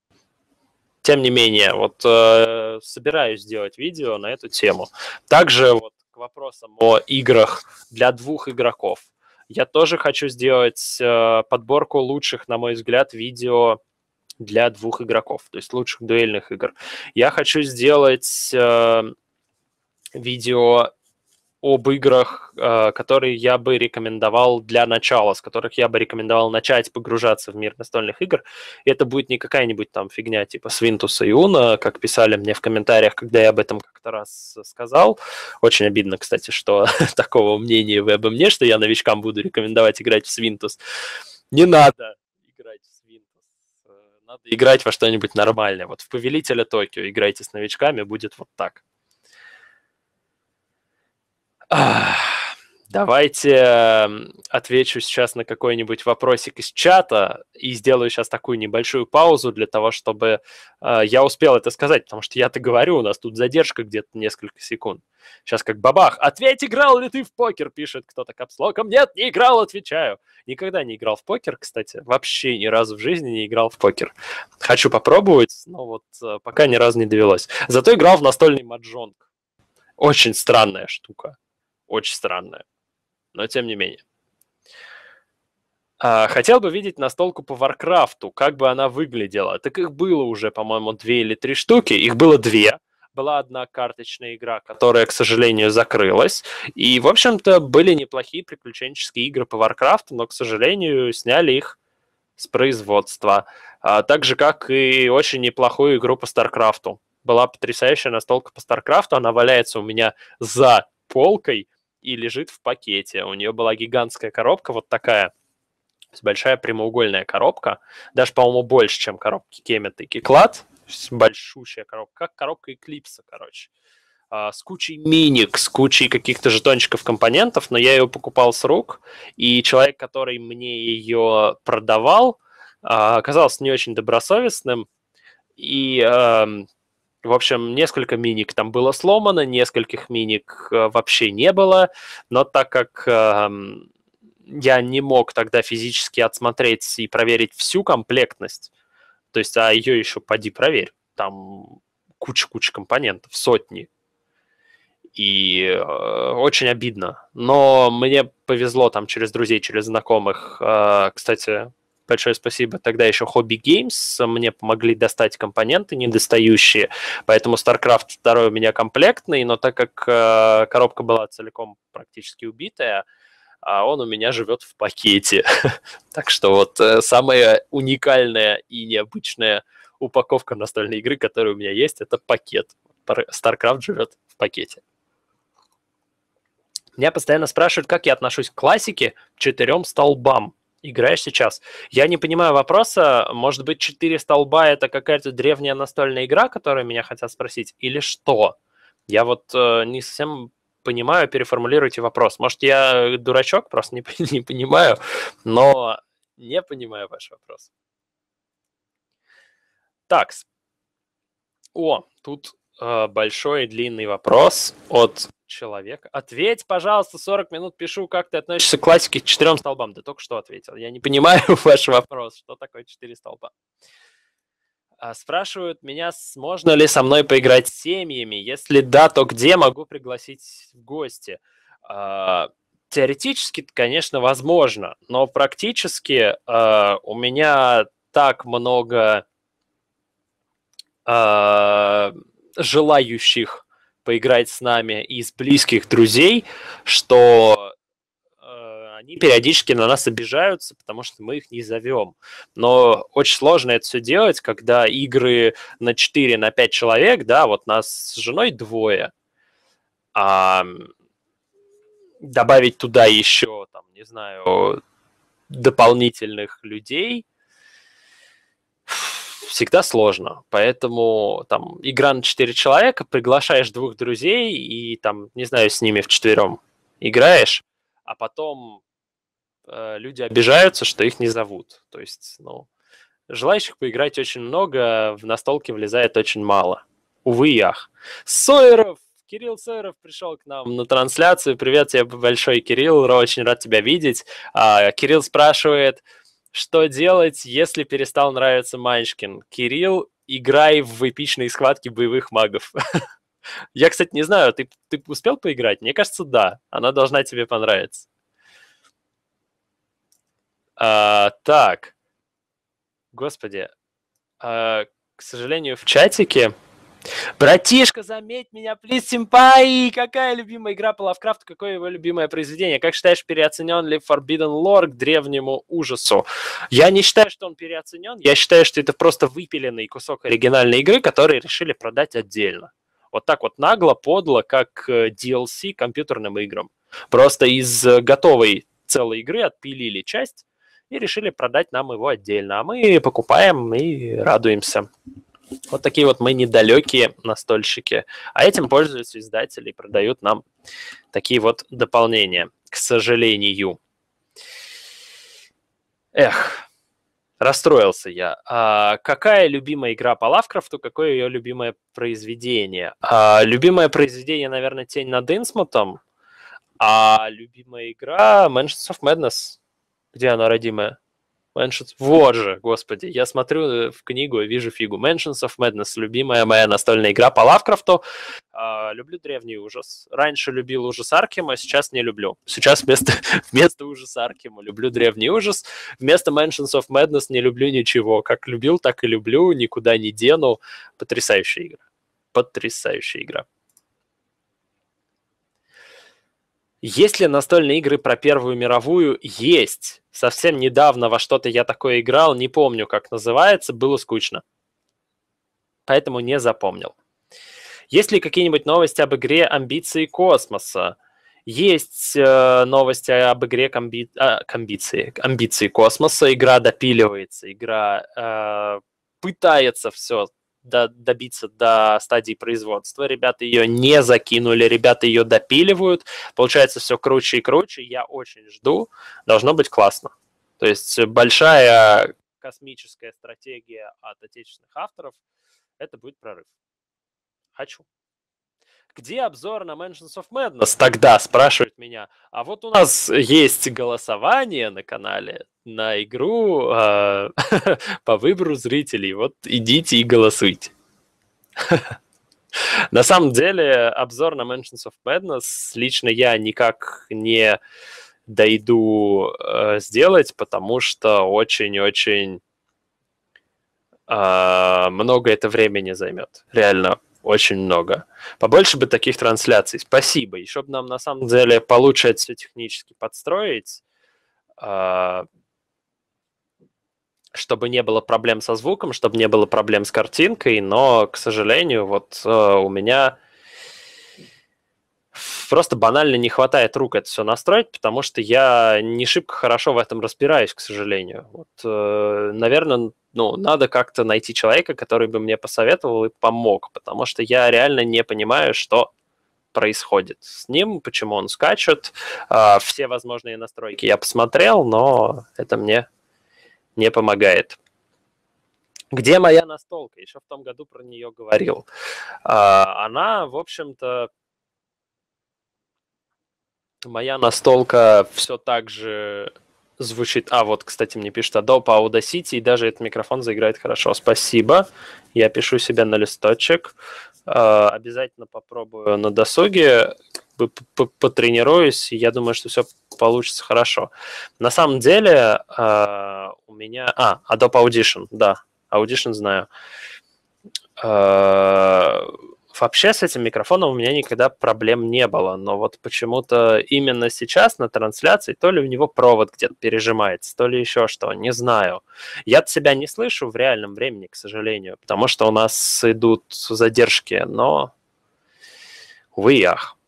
вот собираюсь сделать видео на эту тему. Также вот к вопросам о играх для 2 игроков. Я тоже хочу сделать подборку лучших, на мой взгляд, видео для 2 игроков, то есть лучших дуэльных игр. Я хочу сделать видео об играх, которые я бы рекомендовал для начала, с которых я бы рекомендовал начать погружаться в мир настольных игр. И это будет не какая-нибудь там фигня типа Свинтуса и Уна, как писали мне в комментариях, когда я об этом как-то раз сказал. Очень обидно, кстати, что такого мнения вы обо мне, что я новичкам буду рекомендовать играть в Свинтус. Не надо играть в Свинтус. Надо играть во что-нибудь нормальное. Вот в Повелителя Токио играйте с новичками, будет вот так. Давайте отвечу сейчас на какой-нибудь вопросик из чата и сделаю сейчас такую небольшую паузу для того, чтобы я успел это сказать, потому что я-то говорю, у нас тут задержка где-то несколько секунд. Сейчас как бабах. Ответь, играл ли ты в покер, пишет кто-то капслоком. Нет, не играл, отвечаю. Никогда не играл в покер, кстати. Вообще ни разу в жизни не играл в покер. Хочу попробовать, но вот пока ни разу не довелось. Зато играл в настольный маджонг. Очень странная штука. Очень странная. Но тем не менее. Хотел бы видеть настолку по Варкрафту, как бы она выглядела. Так их было уже, по-моему, 2 или 3 штуки. Их было 2. Была одна карточная игра, которая, к сожалению, закрылась. И, в общем-то, были неплохие приключенческие игры по Варкрафту, но, к сожалению, сняли их с производства. Так же, как и очень неплохую игру по Старкрафту. Была потрясающая настолка по Старкрафту. Она валяется у меня за полкой и лежит в пакете. У нее была гигантская коробка, вот такая, большая прямоугольная коробка, даже, по-моему, больше, чем коробки Kemet и Keyclad, большущая коробка, как коробка Eclipse, короче, с кучей миник, с кучей каких-то жетончиков, компонентов, но я ее покупал с рук, и человек, который мне ее продавал, оказался не очень добросовестным, и в общем, несколько миник там было сломано, нескольких миник вообще не было, но так как я не мог тогда физически отсмотреть и проверить всю комплектность, то есть, а ее еще поди проверь, там куча-куча компонентов, сотни, и очень обидно. Но мне повезло там через друзей, через знакомых, кстати, большое спасибо. Тогда еще Hobby Games мне помогли достать компоненты недостающие, поэтому StarCraft 2 у меня комплектный, но так как коробка была целиком практически убитая, он у меня живет в пакете. Так что вот самая уникальная и необычная упаковка настольной игры, которая у меня есть, это пакет. StarCraft живет в пакете. Меня постоянно спрашивают, как я отношусь к классике 4 столбам. Играешь сейчас. Я не понимаю вопроса. Может быть, 4 столба — это какая-то древняя настольная игра, которую меня хотят спросить, или что? Я вот не совсем понимаю, переформулируйте вопрос. Может, я дурачок, просто не понимаю, но не понимаю ваш вопрос. Так. Тут большой и длинный вопрос от человека. Ответь, пожалуйста, 40 минут пишу, как ты относишься к классике к 4 столбам. Да только что ответил. Я не понимаю ваш вопрос. Что такое 4 столба? Спрашивают меня, можно ли со мной поиграть с семьями. Если да, то где могу пригласить в гости? теоретически, конечно, возможно, но практически у меня так много желающих поиграть с нами из близких друзей, что они периодически на нас обижаются, потому что мы их не зовем. Но очень сложно это все делать, когда игры на 4, на 5 человек, да, вот нас с женой двое, а добавить туда еще, там, не знаю, дополнительных людей всегда сложно. Поэтому там игра на 4 человека, приглашаешь 2 друзей и там, не знаю, с ними вчетвером играешь, а потом люди обижаются, что их не зовут. То есть, ну, желающих поиграть очень много, в настолки влезает очень мало. Увы и ах. Сойеров! Кирилл Сойеров пришел к нам на трансляцию. Привет тебе большой, Кирилл. Очень рад тебя видеть. Кирилл спрашивает, что делать, если перестал нравиться Манчкин? Кирилл, играй в эпичные схватки боевых магов. Я, кстати, не знаю, ты успел поиграть? Мне кажется, да. Она должна тебе понравиться. Так. Господи. К сожалению, в чатике... Братишка, заметь меня, плиз, симпай! Какая любимая игра по Лавкрафту? Какое его любимое произведение? Как считаешь, переоценен ли Forbidden Lore к древнему ужасу? Я не считаю, что он переоценен. Я считаю, что это просто выпиленный кусок оригинальной игры, который решили продать отдельно. Вот так вот нагло, подло, как DLC компьютерным играм. Просто из готовой целой игры отпилили часть и решили продать нам его отдельно. А мы покупаем и радуемся. Вот такие вот мы недалекие настольщики. А этим пользуются издатели и продают нам такие вот дополнения, к сожалению. Эх, расстроился я. Какая любимая игра по Лавкрафту, какое ее любимое произведение? Любимое произведение, наверное, «Тень над Инсмутом», а любимая игра Mansions of Madness. Где она, родимая? Вот же, господи, я смотрю в книгу и вижу фигу. Mansions of Madness, любимая моя настольная игра по Лавкрафту. Люблю древний ужас. Раньше любил ужас Аркема, сейчас не люблю. Сейчас вместо ужаса Аркема люблю древний ужас. Вместо Mansions of Madness не люблю ничего. Как любил, так и люблю, никуда не дену. Потрясающая игра. Потрясающая игра. Есть ли настольные игры про Первую мировую? Есть. Совсем недавно во что-то я такое играл, не помню, как называется, было скучно. Поэтому не запомнил. Есть ли какие-нибудь новости об игре «Амбиции космоса»? Есть новости об игре «Амбиции космоса». Игра допиливается, игра пытается все добиться до стадии производства. Ребята ее не закинули, ребята ее допиливают. Получается все круче и круче. Я очень жду. Должно быть классно. То есть большая космическая стратегия от отечественных авторов. Это будет прорыв. Хочу. Где обзор на Mansions of Madness? Тогда спрашивают меня. А вот у нас есть голосование на канале на игру по выбору зрителей. Вот идите и голосуйте. На самом деле, обзор на Mansions of Madness лично я никак не дойду сделать, потому что очень-очень много это времени займет. Реально. Очень много. Побольше бы таких трансляций. Спасибо. И чтобы нам на самом деле получше это все технически подстроить, чтобы не было проблем со звуком, чтобы не было проблем с картинкой, но, к сожалению, вот у меня просто банально не хватает рук это все настроить, потому что я не шибко хорошо в этом разбираюсь, к сожалению. Вот, наверное, надо как-то найти человека, который бы мне посоветовал и помог, потому что я реально не понимаю, что происходит с ним, почему он скачет. Все возможные настройки я посмотрел, но это мне не помогает. Где моя настолка? Еще в том году про нее говорил. Она, в общем-то, моя настолка все так же звучит. Вот, кстати, мне пишет Adobe Audacity, и даже этот микрофон заиграет хорошо. Спасибо. Я пишу себе на листочек. Обязательно попробую на досуге, потренируюсь, и я думаю, что все получится хорошо. На самом деле у меня... Adobe Audition, да, Audition знаю. Вообще с этим микрофоном у меня никогда проблем не было, но вот почему-то именно сейчас на трансляции то ли у него провод где-то пережимается, то ли еще что, не знаю. Я себя не слышу в реальном времени, к сожалению, потому что у нас идут задержки, но увы и ах.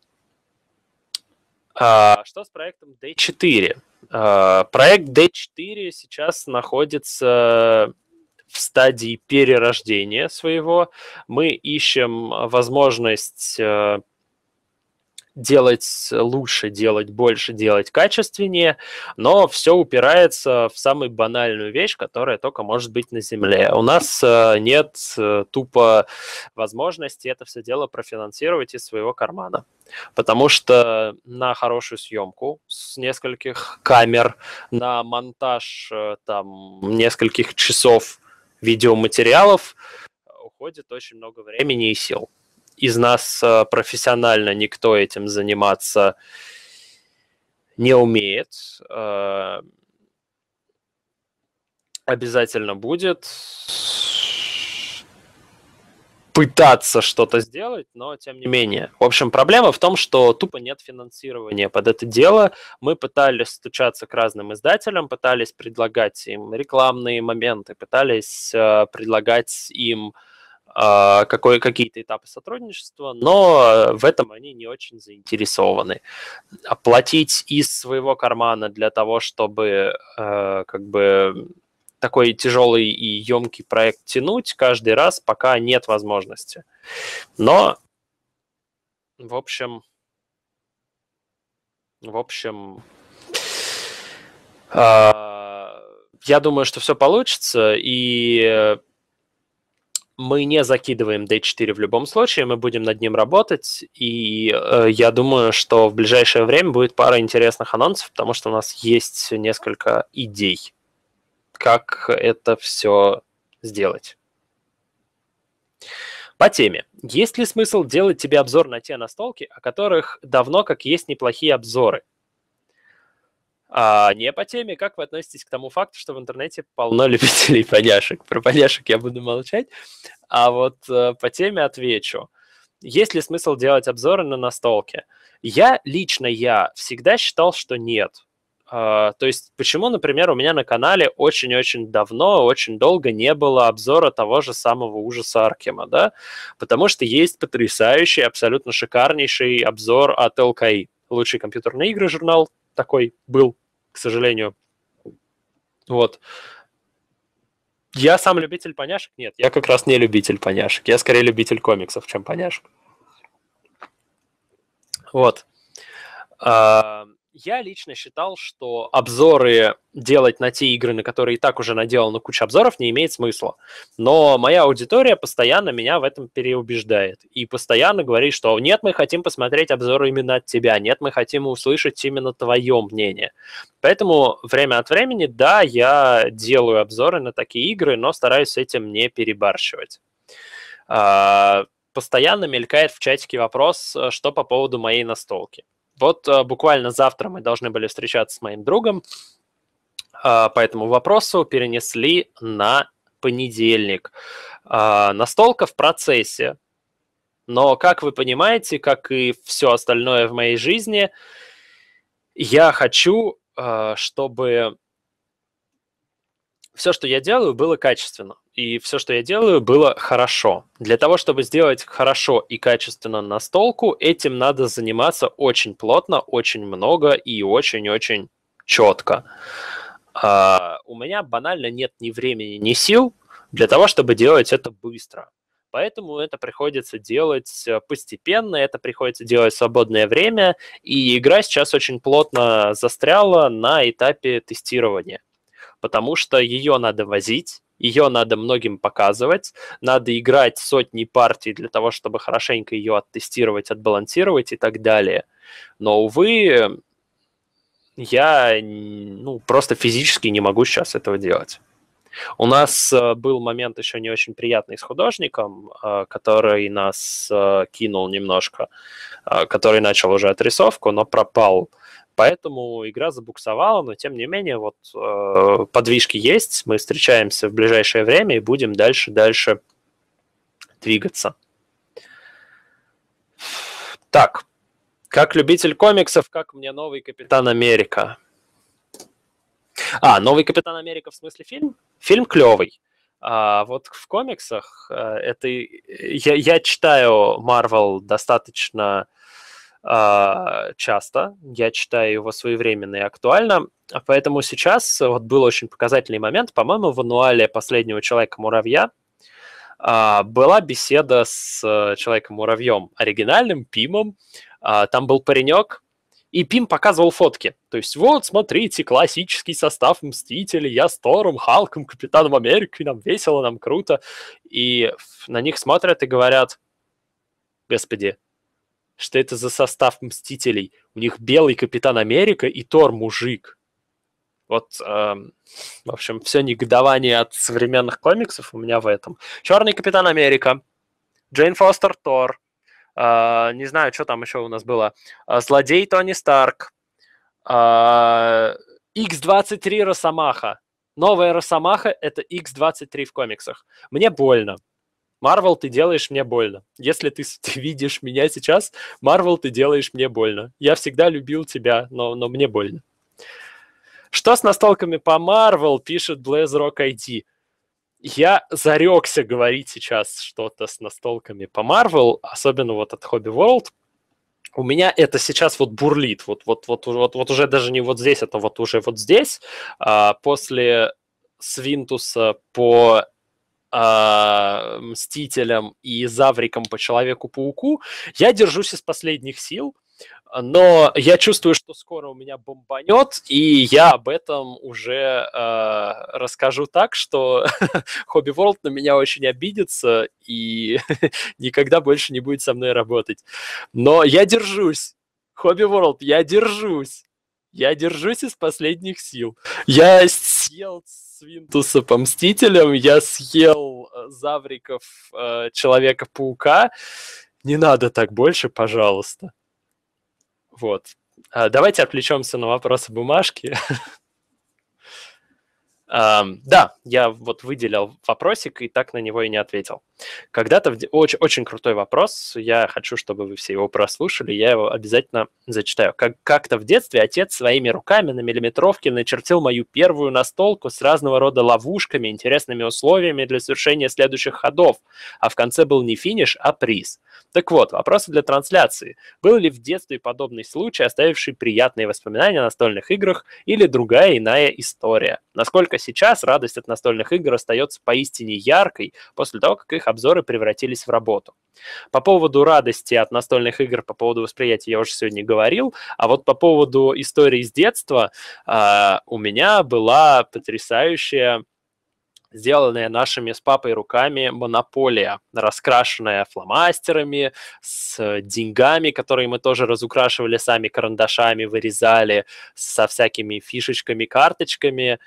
Что с проектом D4? Проект D4 сейчас находится в стадии перерождения своего. Мы ищем возможность делать лучше, делать больше, делать качественнее, но все упирается в самую банальную вещь, которая только может быть на Земле. У нас нет тупо возможности это все дело профинансировать из своего кармана. Потому что на хорошую съемку с нескольких камер, на монтаж там нескольких часов видеоматериалов уходит очень много времени и сил. Из нас профессионально никто этим заниматься не умеет. Обязательно будет пытаться что-то сделать, но тем не менее. В общем, проблема в том, что тупо нет финансирования под это дело. Мы пытались стучаться к разным издателям, пытались предлагать им рекламные моменты, пытались предлагать им какие-то этапы сотрудничества, но в этом они не очень заинтересованы. Оплатить из своего кармана для того, чтобы такой тяжелый и емкий проект тянуть каждый раз, пока нет возможности. Но, в общем, я думаю, что все получится, и мы не закидываем D4 в любом случае, мы будем над ним работать, и я думаю, что в ближайшее время будет пара интересных анонсов, потому что у нас есть несколько идей, как это все сделать. По теме. Есть ли смысл делать тебе обзор на те настолки, о которых давно как есть неплохие обзоры? Не по теме, как вы относитесь к тому факту, что в интернете полно любителей поняшек? Про поняшек я буду молчать, а вот по теме отвечу. Есть ли смысл делать обзоры на настолки? Я всегда считал, что нет. То есть почему, например, у меня на канале очень-очень давно, очень долго не было обзора того же самого ужаса Аркема, да? Потому что есть потрясающий, абсолютно шикарнейший обзор от ЛКИ. Лучшие компьютерные игры журнал такой был, к сожалению. Вот. Я сам любитель поняшек? Нет, я как раз не любитель поняшек. Я скорее любитель комиксов, чем поняшек. Вот. Я лично считал, что обзоры делать на те игры, на которые и так уже наделана куча обзоров, не имеет смысла. Но моя аудитория постоянно меня в этом переубеждает. И постоянно говорит, что нет, мы хотим посмотреть обзоры именно от тебя, нет, мы хотим услышать именно твое мнение. Поэтому время от времени, да, я делаю обзоры на такие игры, но стараюсь с этим не перебарщивать. Постоянно мелькает в чатике вопрос, что по поводу моей настолки. Вот буквально завтра мы должны были встречаться с моим другом, по этому вопросу перенесли на понедельник. Настолка в процессе, но, как вы понимаете, как и все остальное в моей жизни, я хочу, чтобы все, что я делаю, было качественно. И все, что я делаю, было хорошо. Для того, чтобы сделать хорошо и качественно настолку, этим надо заниматься очень плотно, очень много и очень-очень четко. У меня банально нет ни времени, ни сил для того, чтобы делать это быстро. Поэтому это приходится делать постепенно, это приходится делать в свободное время, и игра сейчас очень плотно застряла на этапе тестирования. Потому что ее надо возить, ее надо многим показывать, надо играть сотни партий для того, чтобы хорошенько ее оттестировать, отбалансировать и так далее. Но, увы, я просто физически не могу сейчас этого делать. У нас был момент еще не очень приятный с художником, который нас кинул немножко, который начал уже отрисовку, но пропал. Поэтому игра забуксовала, но тем не менее вот подвижки есть, мы встречаемся в ближайшее время и будем дальше двигаться. Так, как любитель комиксов, как мне новый Капитан Америка? Новый Капитан Америка в смысле фильм? Фильм клевый. Вот в комиксах это я читаю Marvel достаточно часто, я читаю его своевременно и актуально, поэтому сейчас вот был очень показательный момент, по-моему, в аннуале «Последнего Человека-муравья» была беседа с Человеком-муравьем оригинальным, Пимом, там был паренек, и Пим показывал фотки. То есть, вот, смотрите, классический состав Мстителей, я с Тором, Халком, Капитаном Америкой, нам весело, нам круто. И на них смотрят и говорят: господи, что это за состав Мстителей? У них белый Капитан Америка и Тор мужик. Вот, в общем, все негодование от современных комиксов у меня в этом. Черный Капитан Америка, Джейн Фостер Тор, не знаю, что там еще у нас было. Злодей Тони Старк, X-23 Росомаха. Новая Росомаха — это X-23 в комиксах. Мне больно. Марвел, ты делаешь мне больно. Если ты видишь меня сейчас, Марвел, ты делаешь мне больно. Я всегда любил тебя, но мне больно. Что с настолками по Марвел, пишет BlazRock ID. Я зарекся говорить сейчас что-то с настолками по Marvel, особенно вот от Hobby World. У меня это сейчас вот бурлит, вот уже даже не вот здесь, это вот уже вот здесь. После Свинтуса по Мстителям и Заврикам по Человеку-пауку я держусь из последних сил. Но я чувствую, что скоро у меня бомбанет, и я об этом уже расскажу так, что Hobby World на меня очень обидится и никогда больше не будет со мной работать. Но я держусь. Hobby World, я держусь. Я держусь из последних сил. Я съел Свинтуса по Мстителям, я съел Завриков Человека-паука. Не надо так больше, пожалуйста. Вот. Давайте отвлечемся на вопросы бумажки. Да, я вот выделил вопросик и так на него и не ответил. Когда-то очень крутой вопрос, я хочу, чтобы вы все его прослушали, я его обязательно зачитаю. Как-то в детстве отец своими руками на миллиметровке начертил мою первую настолку с разного рода ловушками, интересными условиями для совершения следующих ходов, а в конце был не финиш, а приз. Так вот, вопросы для трансляции. Был ли в детстве подобный случай, оставивший приятные воспоминания о настольных играх, или другая иная история? Насколько сейчас радость от настольных игр остается поистине яркой после того, как их обзоры превратились в работу? По поводу радости от настольных игр, по поводу восприятия я уже сегодня говорил, а вот по поводу истории с детства у меня была потрясающая, сделанная нашими с папой руками монополия, раскрашенная фломастерами, с деньгами, которые мы тоже разукрашивали сами карандашами, вырезали, со всякими фишечками, карточками.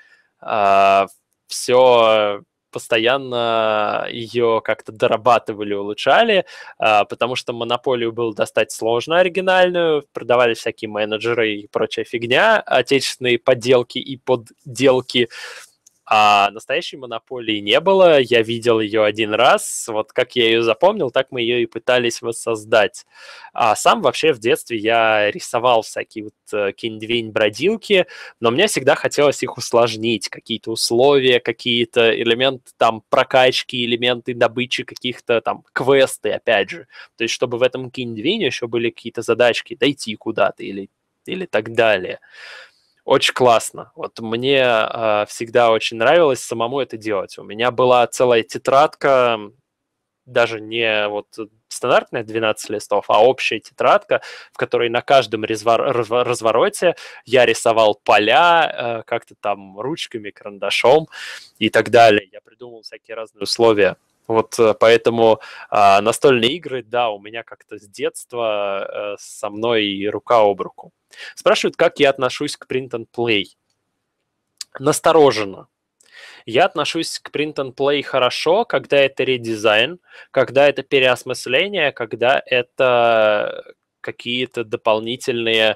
Все постоянно ее как-то дорабатывали, улучшали, потому что монополию было достать сложно оригинальную, продавали всякие менеджеры и прочая фигня, отечественные подделки и подделки. А настоящей монополии не было, я видел ее один раз, вот как я ее запомнил, так мы ее и пытались воссоздать. А сам вообще в детстве я рисовал всякие вот кинь-двинь-бродилки, но мне всегда хотелось их усложнить, какие-то условия, какие-то элементы там прокачки, элементы добычи каких-то там квесты, опять же. То есть чтобы в этом кинь-двине еще были какие-то задачки, дойти куда-то или так далее. Очень классно. Вот мне всегда очень нравилось самому это делать. У меня была целая тетрадка, даже не вот стандартная 12 листов, а общая тетрадка, в которой на каждом развороте я рисовал поля как-то там ручками, карандашом и так далее. Я придумал всякие разные условия. Вот поэтому настольные игры, да, у меня как-то с детства со мной рука об руку. Спрашивают, как я отношусь к Print and Play. Настороженно. Я отношусь к Print and Play хорошо, когда это редизайн, когда это переосмысление, когда это какие-то дополнительные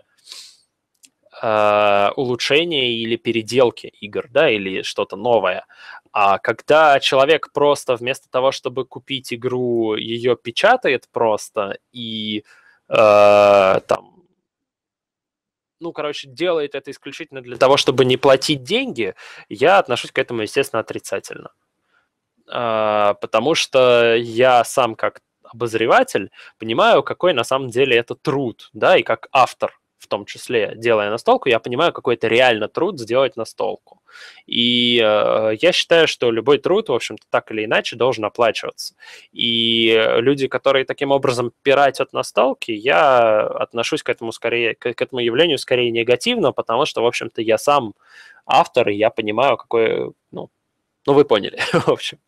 улучшения или переделки игр, да, или что-то новое. А когда человек просто вместо того, чтобы купить игру, ее печатает просто и там, ну, короче, делает это исключительно для того, чтобы не платить деньги, я отношусь к этому, естественно, отрицательно. Потому что я сам как обозреватель понимаю, какой на самом деле это труд, да, и как автор в том числе, делая настолку, я понимаю, какой это реально труд сделать настолку. И я считаю, что любой труд, в общем-то, так или иначе должен оплачиваться. И люди, которые таким образом пиратят настолки, я отношусь к этому скорее, к этому явлению скорее негативно, потому что, в общем-то, я сам автор, и я понимаю, какой, ну вы поняли, в общем.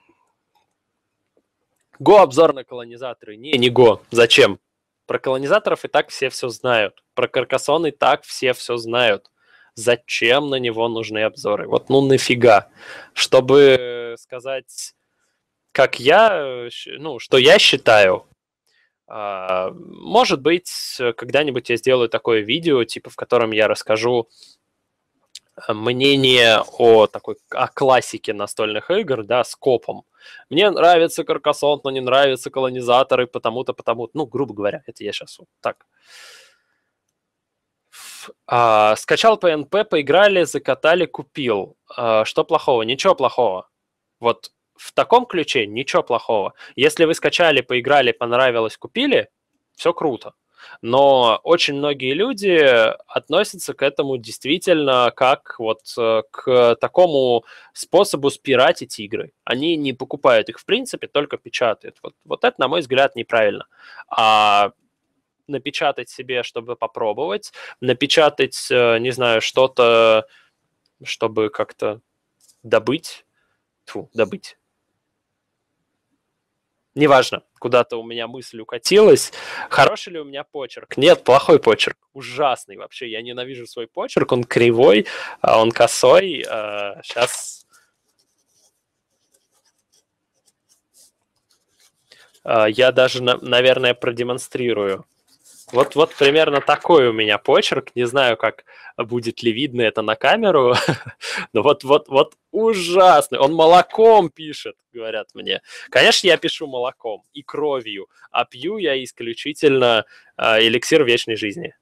Го-обзор на колонизаторы. Не Го. Зачем? Про колонизаторов и так все знают. Про Каркасон и так все знают. Зачем на него нужны обзоры? Вот ну нафига. Чтобы сказать, как я, ну, что я считаю, может быть, когда-нибудь я сделаю такое видео, типа, в котором я расскажу мнение о классике настольных игр, да, с копом. Мне нравится Каркасон, но не нравятся колонизаторы, потому-то, потому-то. Ну, грубо говоря, это я сейчас вот так. Скачал PNP, поиграли, закатали, купил. Что плохого? Ничего плохого. Вот в таком ключе ничего плохого. Если вы скачали, поиграли, понравилось, купили, все круто. Но очень многие люди относятся к этому действительно как вот к такому способу спиратить игры. Они не покупают их в принципе, только печатают. Вот это, на мой взгляд, неправильно. А напечатать себе, чтобы попробовать, напечатать, не знаю, что-то, чтобы как-то добыть. Неважно, куда-то у меня мысль укатилась. Хороший ли у меня почерк? Нет, плохой почерк. Ужасный вообще. Я ненавижу свой почерк. Он кривой, он косой. Сейчас... Я даже, наверное, продемонстрирую. Вот примерно такой у меня почерк. Не знаю, как будет ли видно это на камеру, но вот ужасный. Он молоком пишет, говорят мне. Конечно, я пишу молоком и кровью, а пью я исключительно эликсир вечной жизни.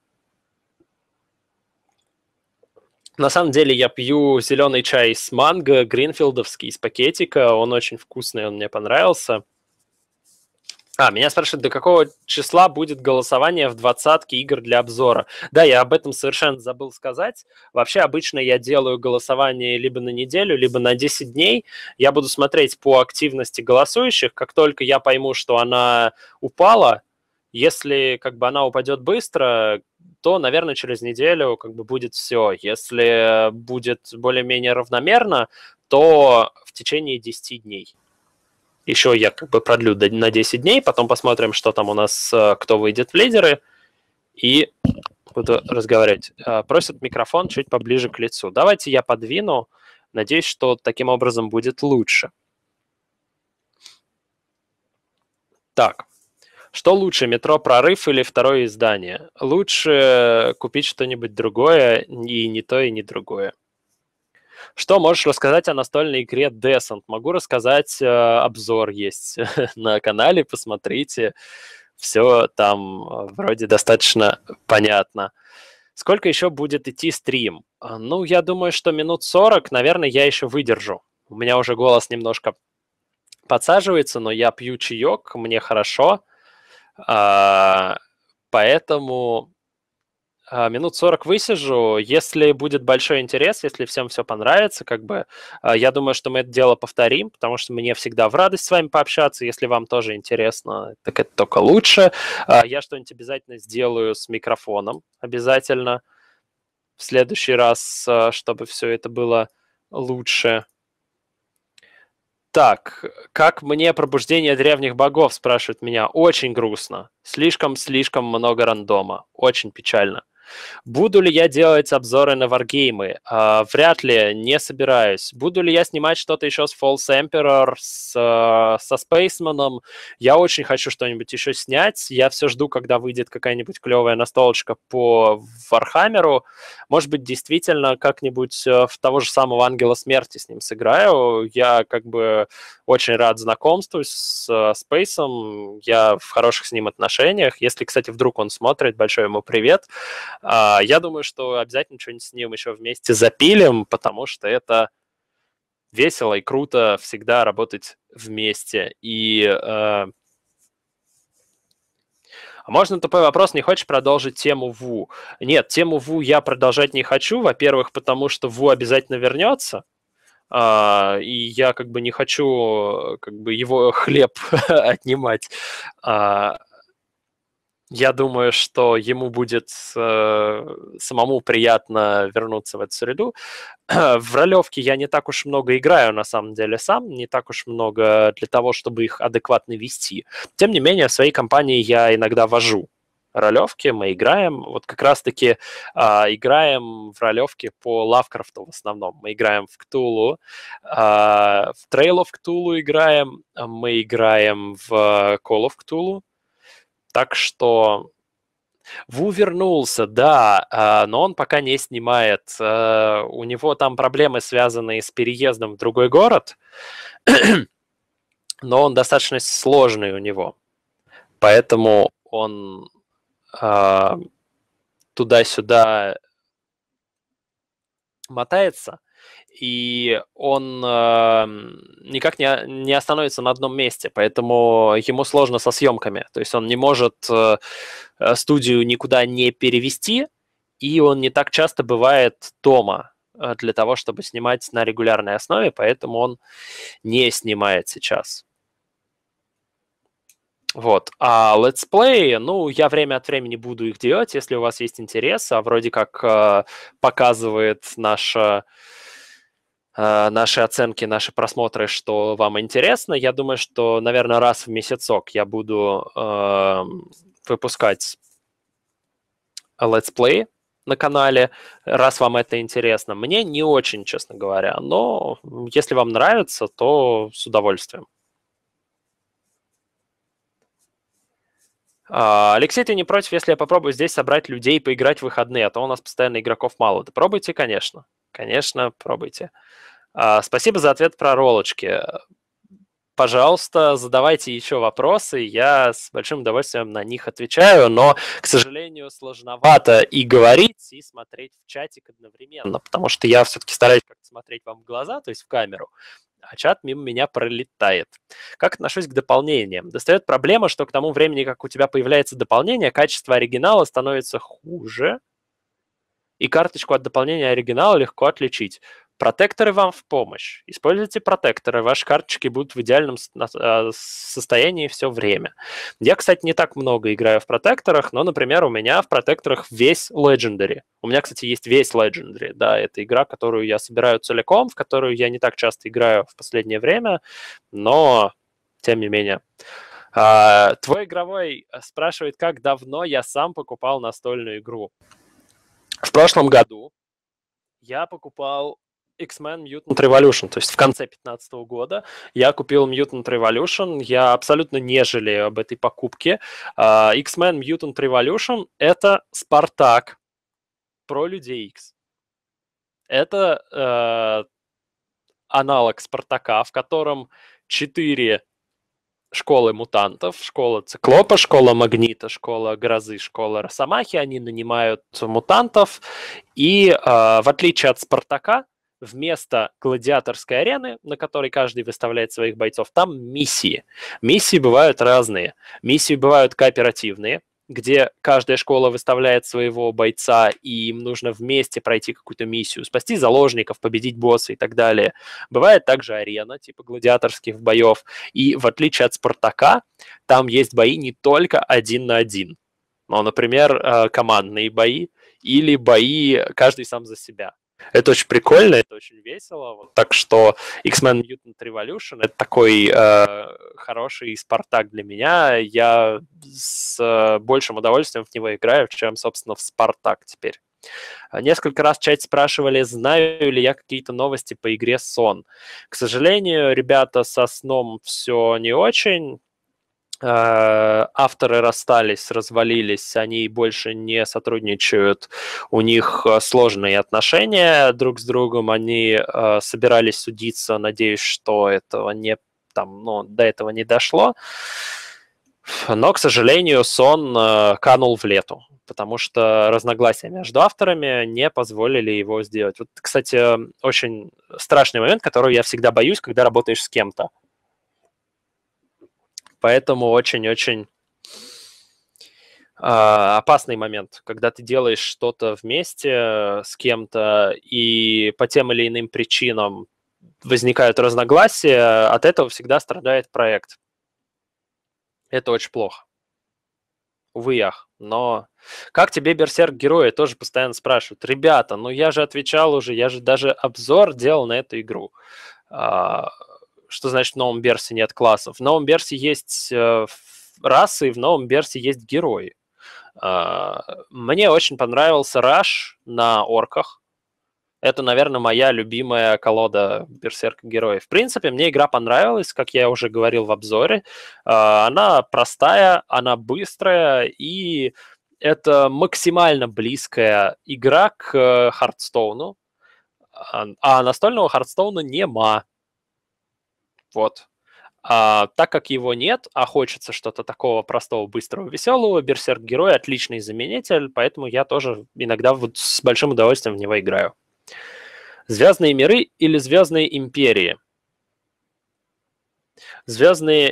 На самом деле я пью зеленый чай с манго, гринфилдовский, из пакетика. Он очень вкусный, он мне понравился. Меня спрашивают, до какого числа будет голосование в 20-ке игр для обзора. Да, я об этом совершенно забыл сказать. Вообще, обычно я делаю голосование либо на неделю, либо на 10 дней. Я буду смотреть по активности голосующих. Как только я пойму, что она упала, если как бы она упадет быстро, то, наверное, через неделю как бы будет все. Если будет более-менее равномерно, то в течение 10 дней. Еще я как бы продлю на 10 дней, потом посмотрим, что там у нас, кто выйдет в лидеры, и буду разговаривать. Просят микрофон чуть поближе к лицу. Давайте я подвину. Надеюсь, что таким образом будет лучше. Так. Что лучше, «Метро Прорыв» или второе издание? Лучше купить что-нибудь другое, и не то, и не другое. Что можешь рассказать о настольной игре Descent? Могу рассказать, обзор есть на канале, посмотрите. Все там вроде достаточно понятно. Сколько еще будет идти стрим? Ну, я думаю, что минут 40, наверное, я еще выдержу. У меня уже голос немножко подсаживается, но я пью чаек, мне хорошо. Поэтому... минут 40 высижу. Если будет большой интерес, если всем все понравится, как бы, я думаю, что мы это дело повторим, потому что мне всегда в радость с вами пообщаться. Если вам тоже интересно, так это только лучше. Я что-нибудь обязательно сделаю с микрофоном, обязательно. В следующий раз, чтобы все это было лучше. Так, как мне «Пробуждение древних богов», спрашивают меня. Очень грустно. Слишком много рандома. Очень печально. Буду ли я делать обзоры на варгеймы? Вряд ли, не собираюсь. Буду ли я снимать что-то еще с False Emperor, со Spaceman? Я очень хочу что-нибудь еще снять. Я все жду, когда выйдет какая-нибудь клевая настолочка по Вархаммеру. Может быть, действительно, как-нибудь в того же самого Ангела Смерти с ним сыграю. Я как бы очень рад знакомству с Спейсом. Я в хороших с ним отношениях. Если, кстати, вдруг он смотрит, большой ему привет. Я думаю, что обязательно что-нибудь с ним еще вместе запилим, потому что это весело и круто всегда работать вместе. Можно тупой вопрос, не хочешь продолжить тему Ву? Нет, тему Ву я продолжать не хочу. Во-первых, потому что Ву обязательно вернется. И я как бы не хочу как бы его хлеб отнимать. Я думаю, что ему будет самому приятно вернуться в эту среду. В ролевке я не так уж много играю, на самом деле, сам, не так уж много для того, чтобы их адекватно вести. Тем не менее, в своей компании я иногда вожу ролевки, мы играем, вот как раз-таки играем в ролевке по Лавкрафту в основном. Мы играем в Ктулу, в Trail of Cthulhu играем, мы играем в Call of Cthulhu. Так что Ву вернулся, да, но он пока не снимает. У него там проблемы, связанные с переездом в другой город, но он достаточно сложный у него. Поэтому он туда-сюда мотается, и он никак не остановится на одном месте, поэтому ему сложно со съемками. То есть он не может студию никуда не перевести, и он не так часто бывает дома для того, чтобы снимать на регулярной основе, поэтому он не снимает сейчас. Вот. А летсплеи, ну, я время от времени буду их делать, если у вас есть интерес, а вроде как показывает наши оценки, наши просмотры, что вам интересно. Я думаю, что, наверное, раз в месяцок я буду выпускать летсплей на канале, раз вам это интересно. Мне не очень, честно говоря, но если вам нравится, то с удовольствием. Алексей, ты не против, если я попробую здесь собрать людей, поиграть в выходные, а то у нас постоянно игроков мало. Да пробуйте, конечно. Конечно, пробуйте. Спасибо за ответ про ролочки. Пожалуйста, задавайте еще вопросы, я с большим удовольствием на них отвечаю, но, к сожалению, сложновато и говорить, и смотреть в чатик одновременно, потому что я все-таки стараюсь как-то смотреть вам в глаза, то есть в камеру, а чат мимо меня пролетает. Как отношусь к дополнениям? Достает проблема, что к тому времени, как у тебя появляется дополнение, качество оригинала становится хуже, и карточку от дополнения оригинала легко отличить. Протекторы вам в помощь. Используйте протекторы, ваши карточки будут в идеальном состоянии все время. Я, кстати, не так много играю в протекторах, но, например, у меня в протекторах весь Legendary. У меня, кстати, есть весь Legendary. Да, это игра, которую я собираю целиком, в которую я не так часто играю в последнее время, но тем не менее. Твой игровой спрашивает, как давно я сам покупал настольную игру. В прошлом году я покупал X-Men Mutant Revolution, то есть в конце 2015 года я купил Mutant Revolution, я абсолютно не жалею об этой покупке. X-Men Mutant Revolution — это Спартак про Людей X. Это аналог Спартака, в котором 4 школы мутантов, школа Циклопа, школа Магнита, школа Грозы, школа Росомахи, они нанимают мутантов, и в отличие от Спартака, вместо гладиаторской арены, на которой каждый выставляет своих бойцов, там миссии. Миссии бывают разные. Миссии бывают кооперативные, где каждая школа выставляет своего бойца, и им нужно вместе пройти какую-то миссию, спасти заложников, победить босса и так далее. Бывает также арена, типа гладиаторских боев, и в отличие от Спартака, там есть бои не только 1 на 1, но, например, командные бои или бои каждый сам за себя. Это очень прикольно, это очень весело. Вот. Так что X-Men Mutant Revolution — это такой хороший Спартак для меня. Я с большим удовольствием в него играю, чем, собственно, в Спартак теперь. Несколько раз в чате спрашивали, знаю ли я какие-то новости по игре Сон. К сожалению, ребята, со Сном все не очень. Авторы расстались, развалились, они больше не сотрудничают, у них сложные отношения друг с другом, они собирались судиться, надеюсь, что этого не, там, ну, до этого не дошло, но, к сожалению, Сон канул в лету, потому что разногласия между авторами не позволили его сделать. Вот, кстати, очень страшный момент, который я всегда боюсь, когда работаешь с кем-то. Поэтому очень-очень опасный момент, когда ты делаешь что-то вместе с кем-то, и по тем или иным причинам возникают разногласия, от этого всегда страдает проект. Это очень плохо. Увы и ах. Но как тебе Берсерк-герои? Тоже постоянно спрашивают. Ребята, ну я же отвечал уже, я же даже обзор делал на эту игру. Что значит в новом Берсе нет классов? В новом Берсе есть расы, в новом Берсе есть герои. Мне очень понравился Раш на орках. Это, наверное, моя любимая колода берсерк-героев. В принципе, мне игра понравилась, как я уже говорил в обзоре. Она простая, она быстрая, и это максимально близкая игра к Хардстоуну. А настольного Хардстоуна нема. Вот. Так как его нет, а хочется что-то такого простого, быстрого, веселого, Берсерк-герой — отличный заменитель, поэтому я тоже иногда вот с большим удовольствием в него играю. Звездные миры или Звездные империи? Звездные